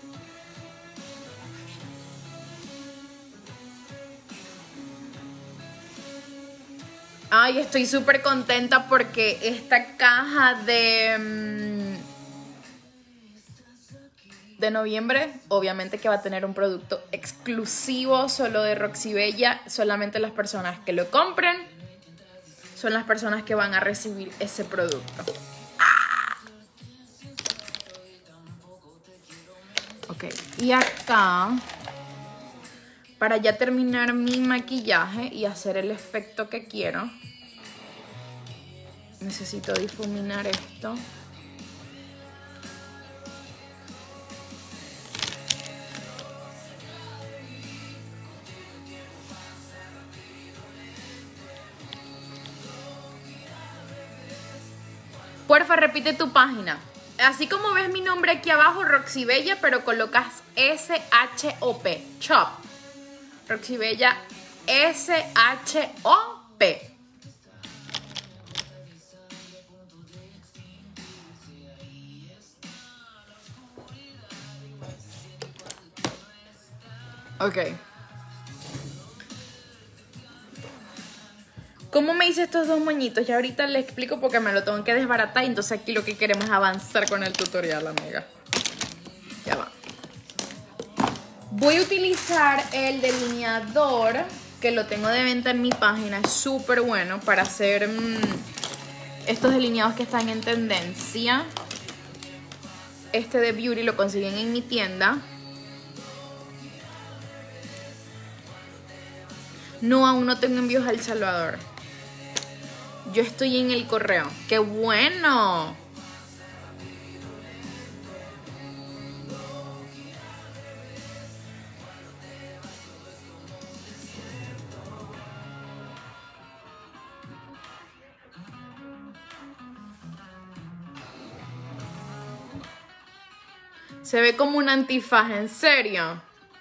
Ay, estoy súper contenta porque esta caja de, de noviembre, obviamente que va a tener un producto exclusivo solo de Roxy Bella. Solamente las personas que lo compren son las personas que van a recibir ese producto. ¡Ah! Ok, y acá, para ya terminar mi maquillaje y hacer el efecto que quiero, necesito difuminar esto. Porfa, repite tu página. Así como ves mi nombre aquí abajo, Roxy Bella, pero colocas S H O P, Shop. Roxy Bella, S H O P. Ok. ¿Cómo me hice estos dos moñitos? Ya ahorita les explico porque me lo tengo que desbaratar. Y entonces aquí lo que queremos es avanzar con el tutorial, amiga. Ya va. Voy a utilizar el delineador que lo tengo de venta en mi página. Es súper bueno para hacer mmm, estos delineados que están en tendencia. Este de Beauty lo consiguen en mi tienda. No, aún no tengo envíos a El Salvador. Yo estoy en el correo. ¡Qué bueno! Se ve como un antifaz, ¿en serio?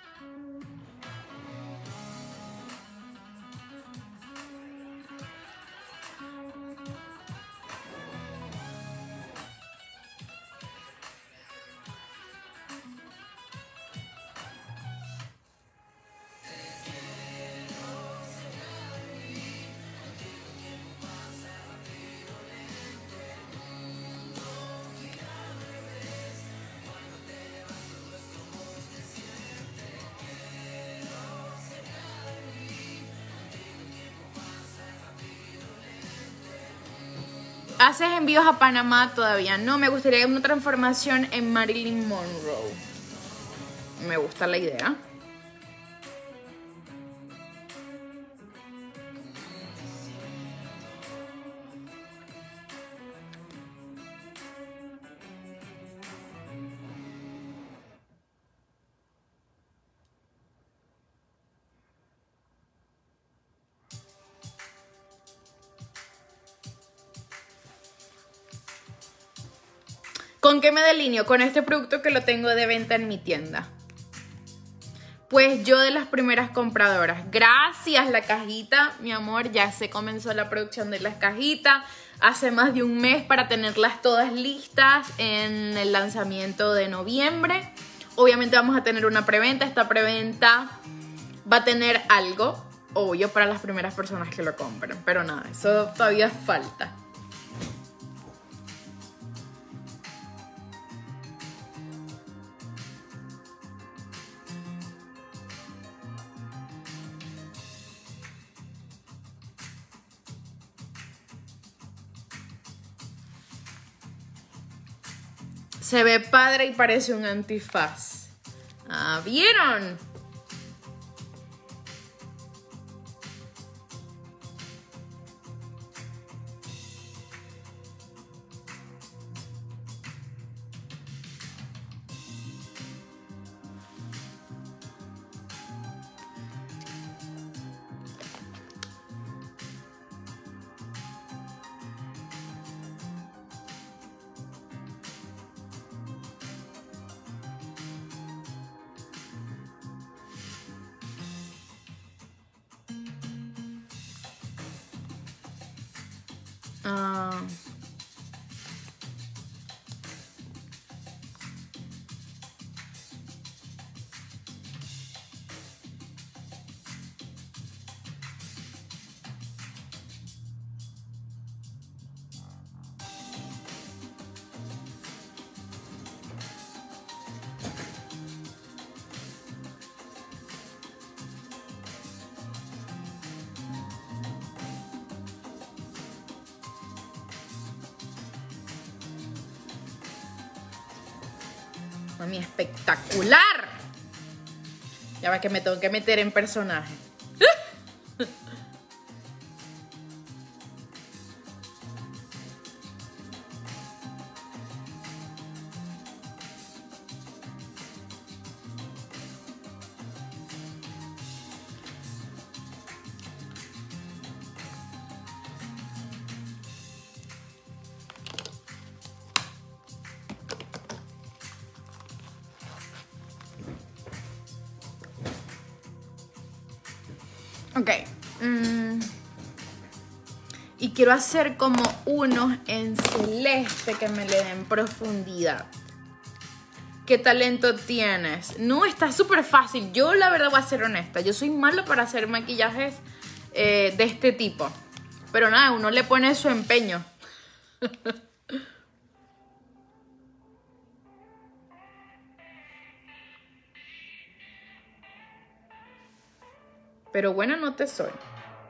¿Haces envíos a Panamá? Todavía no. Me gustaría una transformación en Marilyn Monroe. Me gusta la idea. ¿Con qué me delineo? Con este producto que lo tengo de venta en mi tienda. Pues yo de las primeras compradoras. Gracias, la cajita, mi amor. Ya se comenzó la producción de las cajitas hace más de un mes para tenerlas todas listas en el lanzamiento de noviembre. Obviamente vamos a tener una preventa. Esta preventa va a tener algo, obvio, para las primeras personas que lo compren. Pero nada, eso todavía falta. Se ve padre y parece un antifaz. Ah, ¿vieron? Ah. Mami, espectacular. Ya va que me tengo que meter en personaje. Ok. Mm. Y quiero hacer como unos en celeste que me le den profundidad. ¿Qué talento tienes? No, está súper fácil. Yo la verdad voy a ser honesta. Yo soy malo para hacer maquillajes eh, de este tipo. Pero nada, uno le pone su empeño. Pero bueno, no te soy.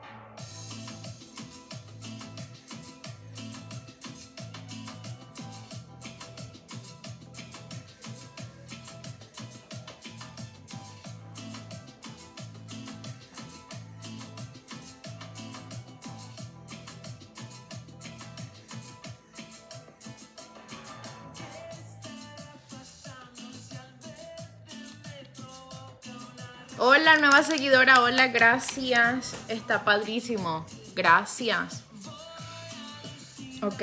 Hola, nueva seguidora. Hola, gracias. Está padrísimo. Gracias. Ok.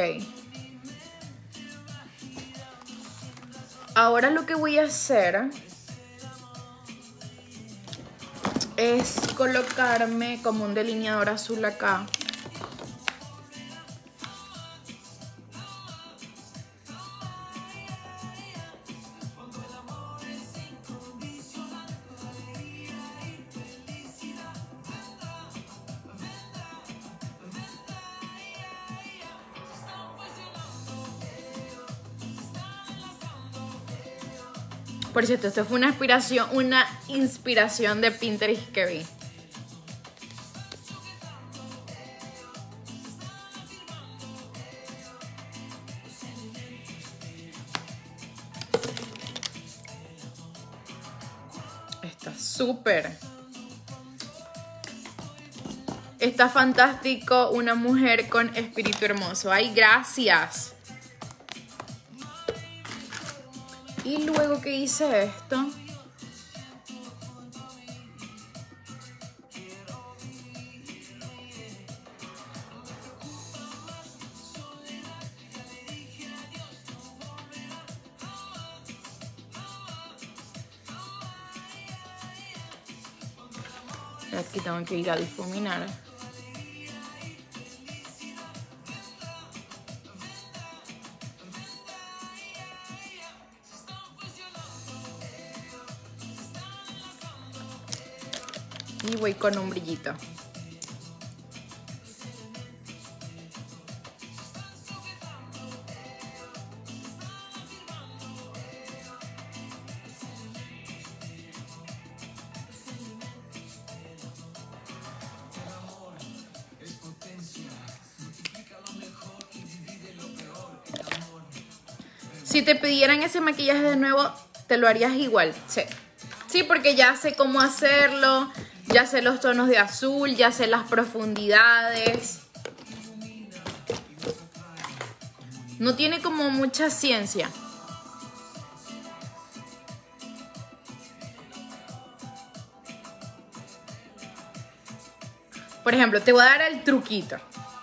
Ahora lo que voy a hacer es colocarme como un delineador azul acá. Por cierto, esto fue una inspiración, una inspiración de Pinterest que vi. Está súper. Está fantástico, una mujer con espíritu hermoso. Ay, gracias. Y luego que hice esto, aquí tengo que ir a difuminar. Y voy con un brillito. Si te pidieran ese maquillaje de nuevo, ¿te lo harías igual? Sí. Sí, porque ya sé cómo hacerlo. Ya sé los tonos de azul, ya sé las profundidades. No tiene como mucha ciencia. Por ejemplo, te voy a dar el truquito.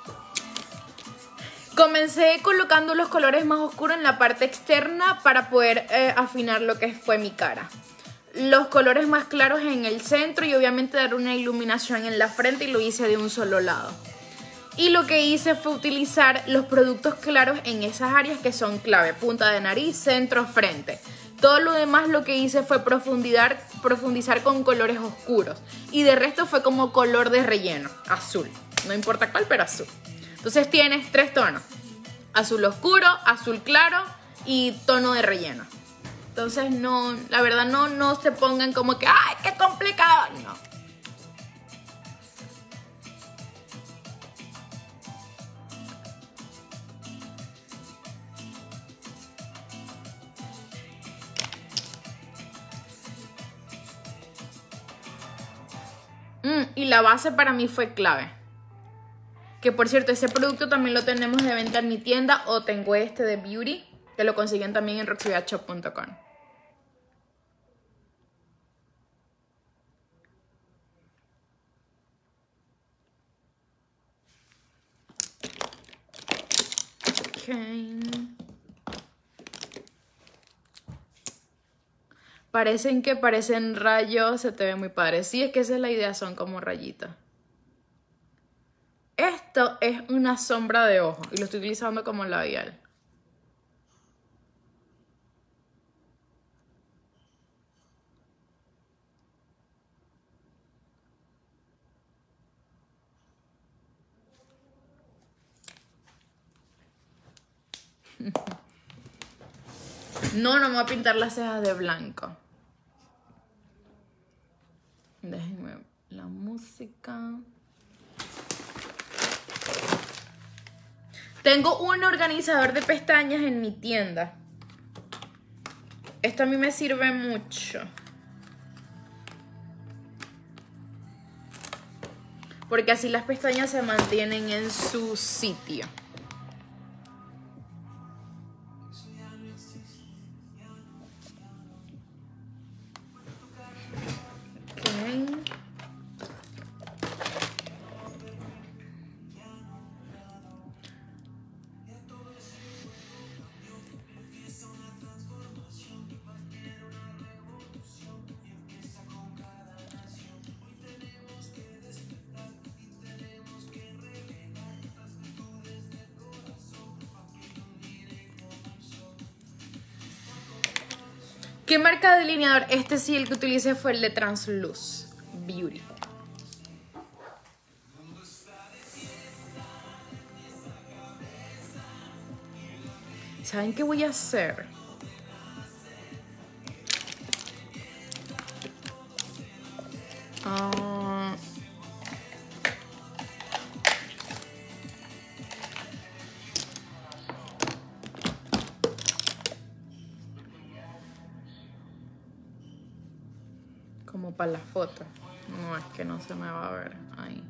Comencé colocando los colores más oscuros en la parte externa para poder eh, afinar lo que fue mi cara. Los colores más claros en el centro y obviamente dar una iluminación en la frente, y lo hice de un solo lado. Y lo que hice fue utilizar los productos claros en esas áreas que son clave: punta de nariz, centro, frente. Todo lo demás lo que hice fue profundizar, profundizar con colores oscuros, y de resto fue como color de relleno, azul. No importa cuál, pero azul. Entonces tienes tres tonos: azul oscuro, azul claro y tono de relleno. Entonces no, la verdad no, no se pongan como que ¡ay, qué complicado! No. Mm, y la base para mí fue clave. Que por cierto, ese producto también lo tenemos de venta en mi tienda. O tengo este de Beauty, que lo consiguen también en roxivia shop punto com. Okay. Parecen que parecen rayos, se te ve muy padre. Sí, es que esa es la idea, son como rayitas. Esto es una sombra de ojo y lo estoy utilizando como labial. No, no me voy a pintar las cejas de blanco. Déjenme la música. Tengo un organizador de pestañas en mi tienda. Esto a mí me sirve mucho. Porque así las pestañas se mantienen en su sitio. ¿Qué marca de delineador? Este sí, el que utilicé fue el de Transluz Beauty. ¿Saben qué voy a hacer? Uh, como para la foto. No, es que no se me va a ver ahí.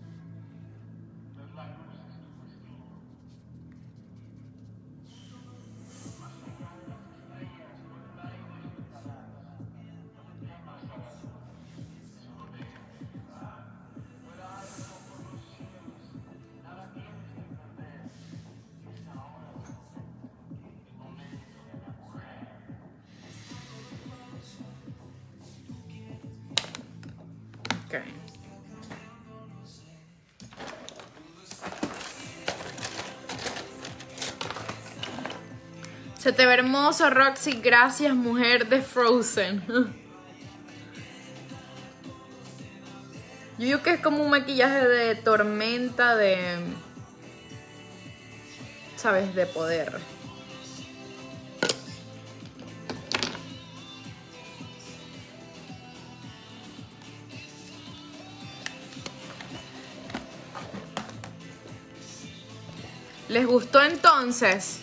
Okay. Se te ve hermoso, Roxy. Gracias, mujer de Frozen. Yo digo que es como un maquillaje de tormenta, de... ¿sabes? De poder. ¿Les gustó entonces?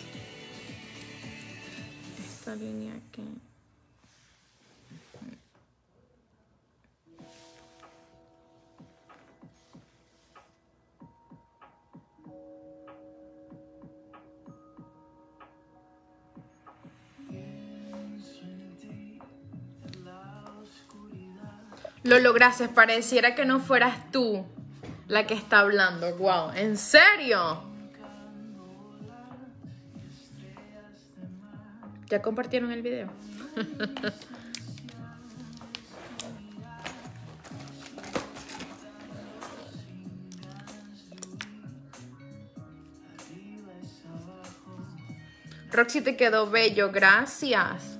Esta línea aquí. Lo lograste, pareciera que no fueras tú la que está hablando. Wow, ¿en serio? ¿Ya compartieron el video? Roxy, te quedó bello, gracias.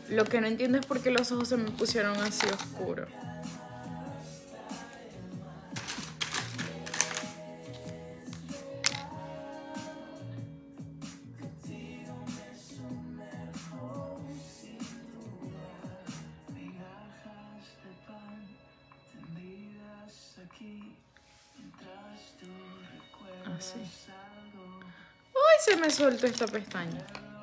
Lo que no entiendo es por qué los ojos se me pusieron así oscuros. Así. ¡Ay! Se me soltó esta pestaña.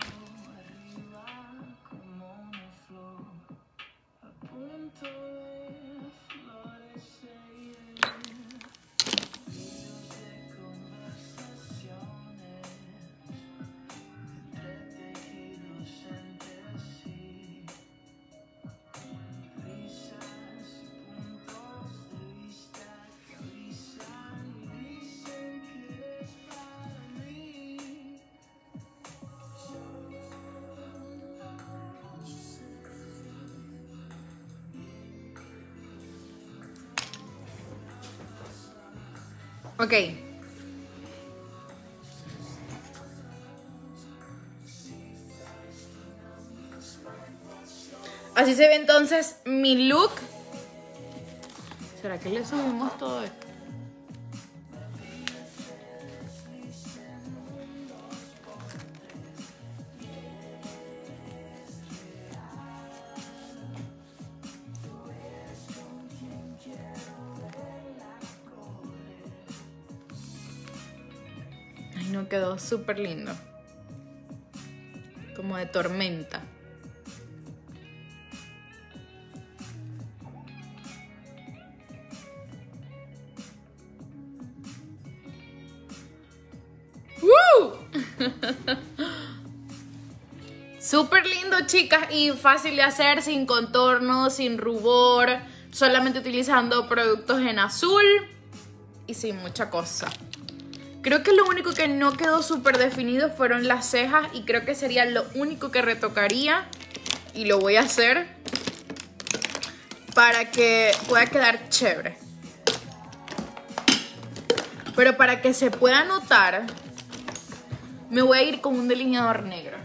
Ok. Así se ve entonces mi look. ¿Será que le subimos todo esto? Ay, no, quedó súper lindo. Como de tormenta. Súper lindo, chicas, y fácil de hacer, sin contorno, sin rubor, solamente utilizando productos en azul y sin mucha cosa. Creo que lo único que no quedó súper definido fueron las cejas, y creo que sería lo único que retocaría, y lo voy a hacer para que pueda quedar chévere. Pero para que se pueda notar, me voy a ir con un delineador negro.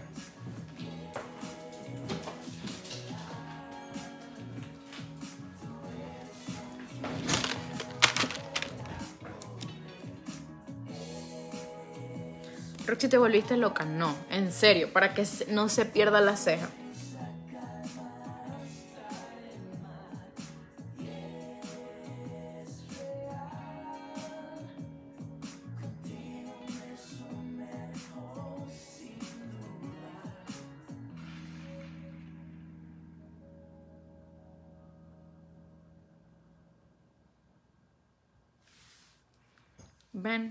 Roxy, ¿te volviste loca? No, en serio, para que no se pierda la ceja. ¿Ven?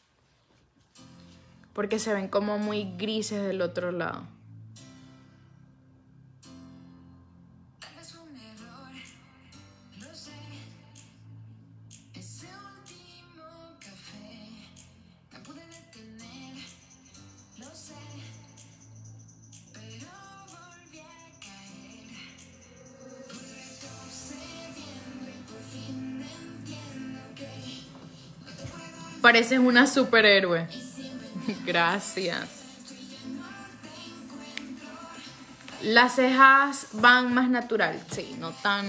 Porque se ven como muy grises del otro lado. Pareces una superhéroe. Gracias. Las cejas van más natural, sí, no tan...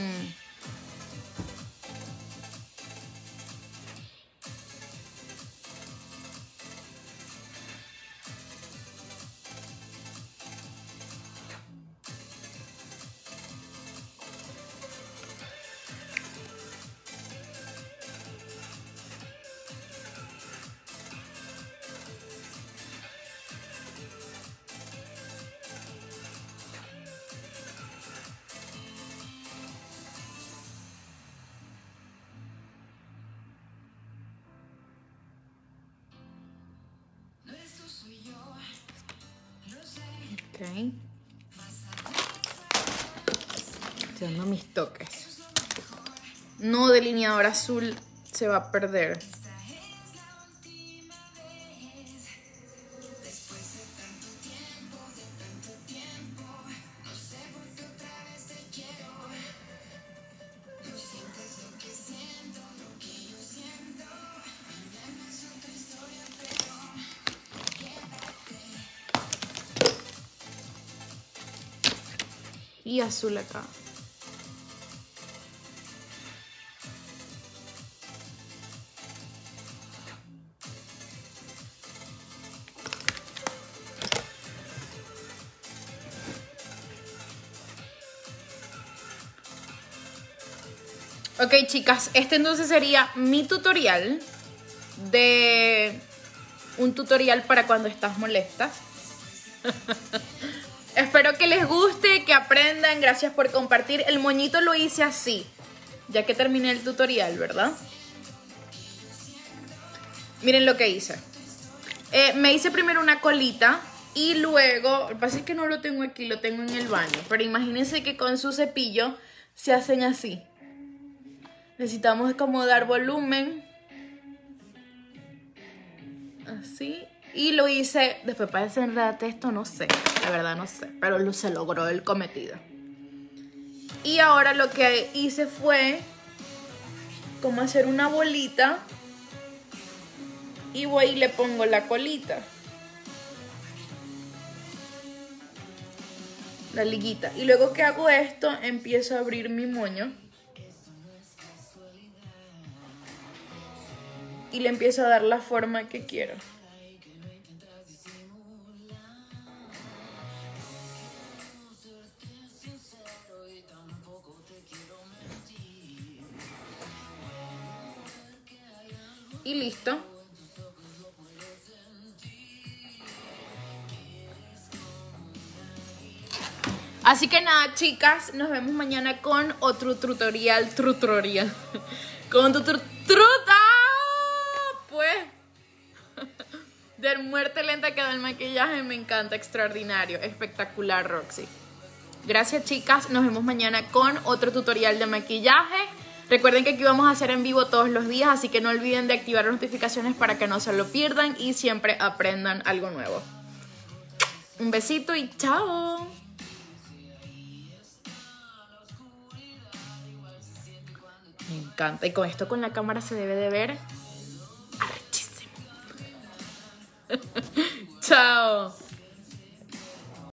Ok. Estoy dando mis toques. No, delineador azul se va a perder. y azul acá. Ok, chicas, este entonces sería mi tutorial de un tutorial para cuando estás molestas. Espero que les guste, que aprendan. Gracias por compartir. El moñito lo hice así, ya que terminé el tutorial, ¿verdad? Miren lo que hice. Eh, me hice primero una colita y luego, lo que pasa es que no lo tengo aquí, lo tengo en el baño. Pero imagínense que con su cepillo se hacen así. Necesitamos como dar volumen. Así. Y lo hice, después para desenredarte esto, no sé. La verdad no sé. Pero lo, se logró el cometido. Y ahora lo que hice fue como hacer una bolita. Y voy y le pongo la colita. La liguita. Y luego que hago esto, empiezo a abrir mi moño. Y le empiezo a dar la forma que quiero. Y listo. Así que nada, chicas, nos vemos mañana con otro tutorial, tutorial, con tu truta, pues, de muerte lenta que da el maquillaje. Me encanta, extraordinario, espectacular, Roxy. Gracias, chicas, nos vemos mañana con otro tutorial de maquillaje. Recuerden que aquí vamos a hacer en vivo todos los días, así que no olviden de activar las notificaciones para que no se lo pierdan y siempre aprendan algo nuevo. Un besito y chao. Me encanta. Y con esto con la cámara se debe de ver arrechísimo. Chao.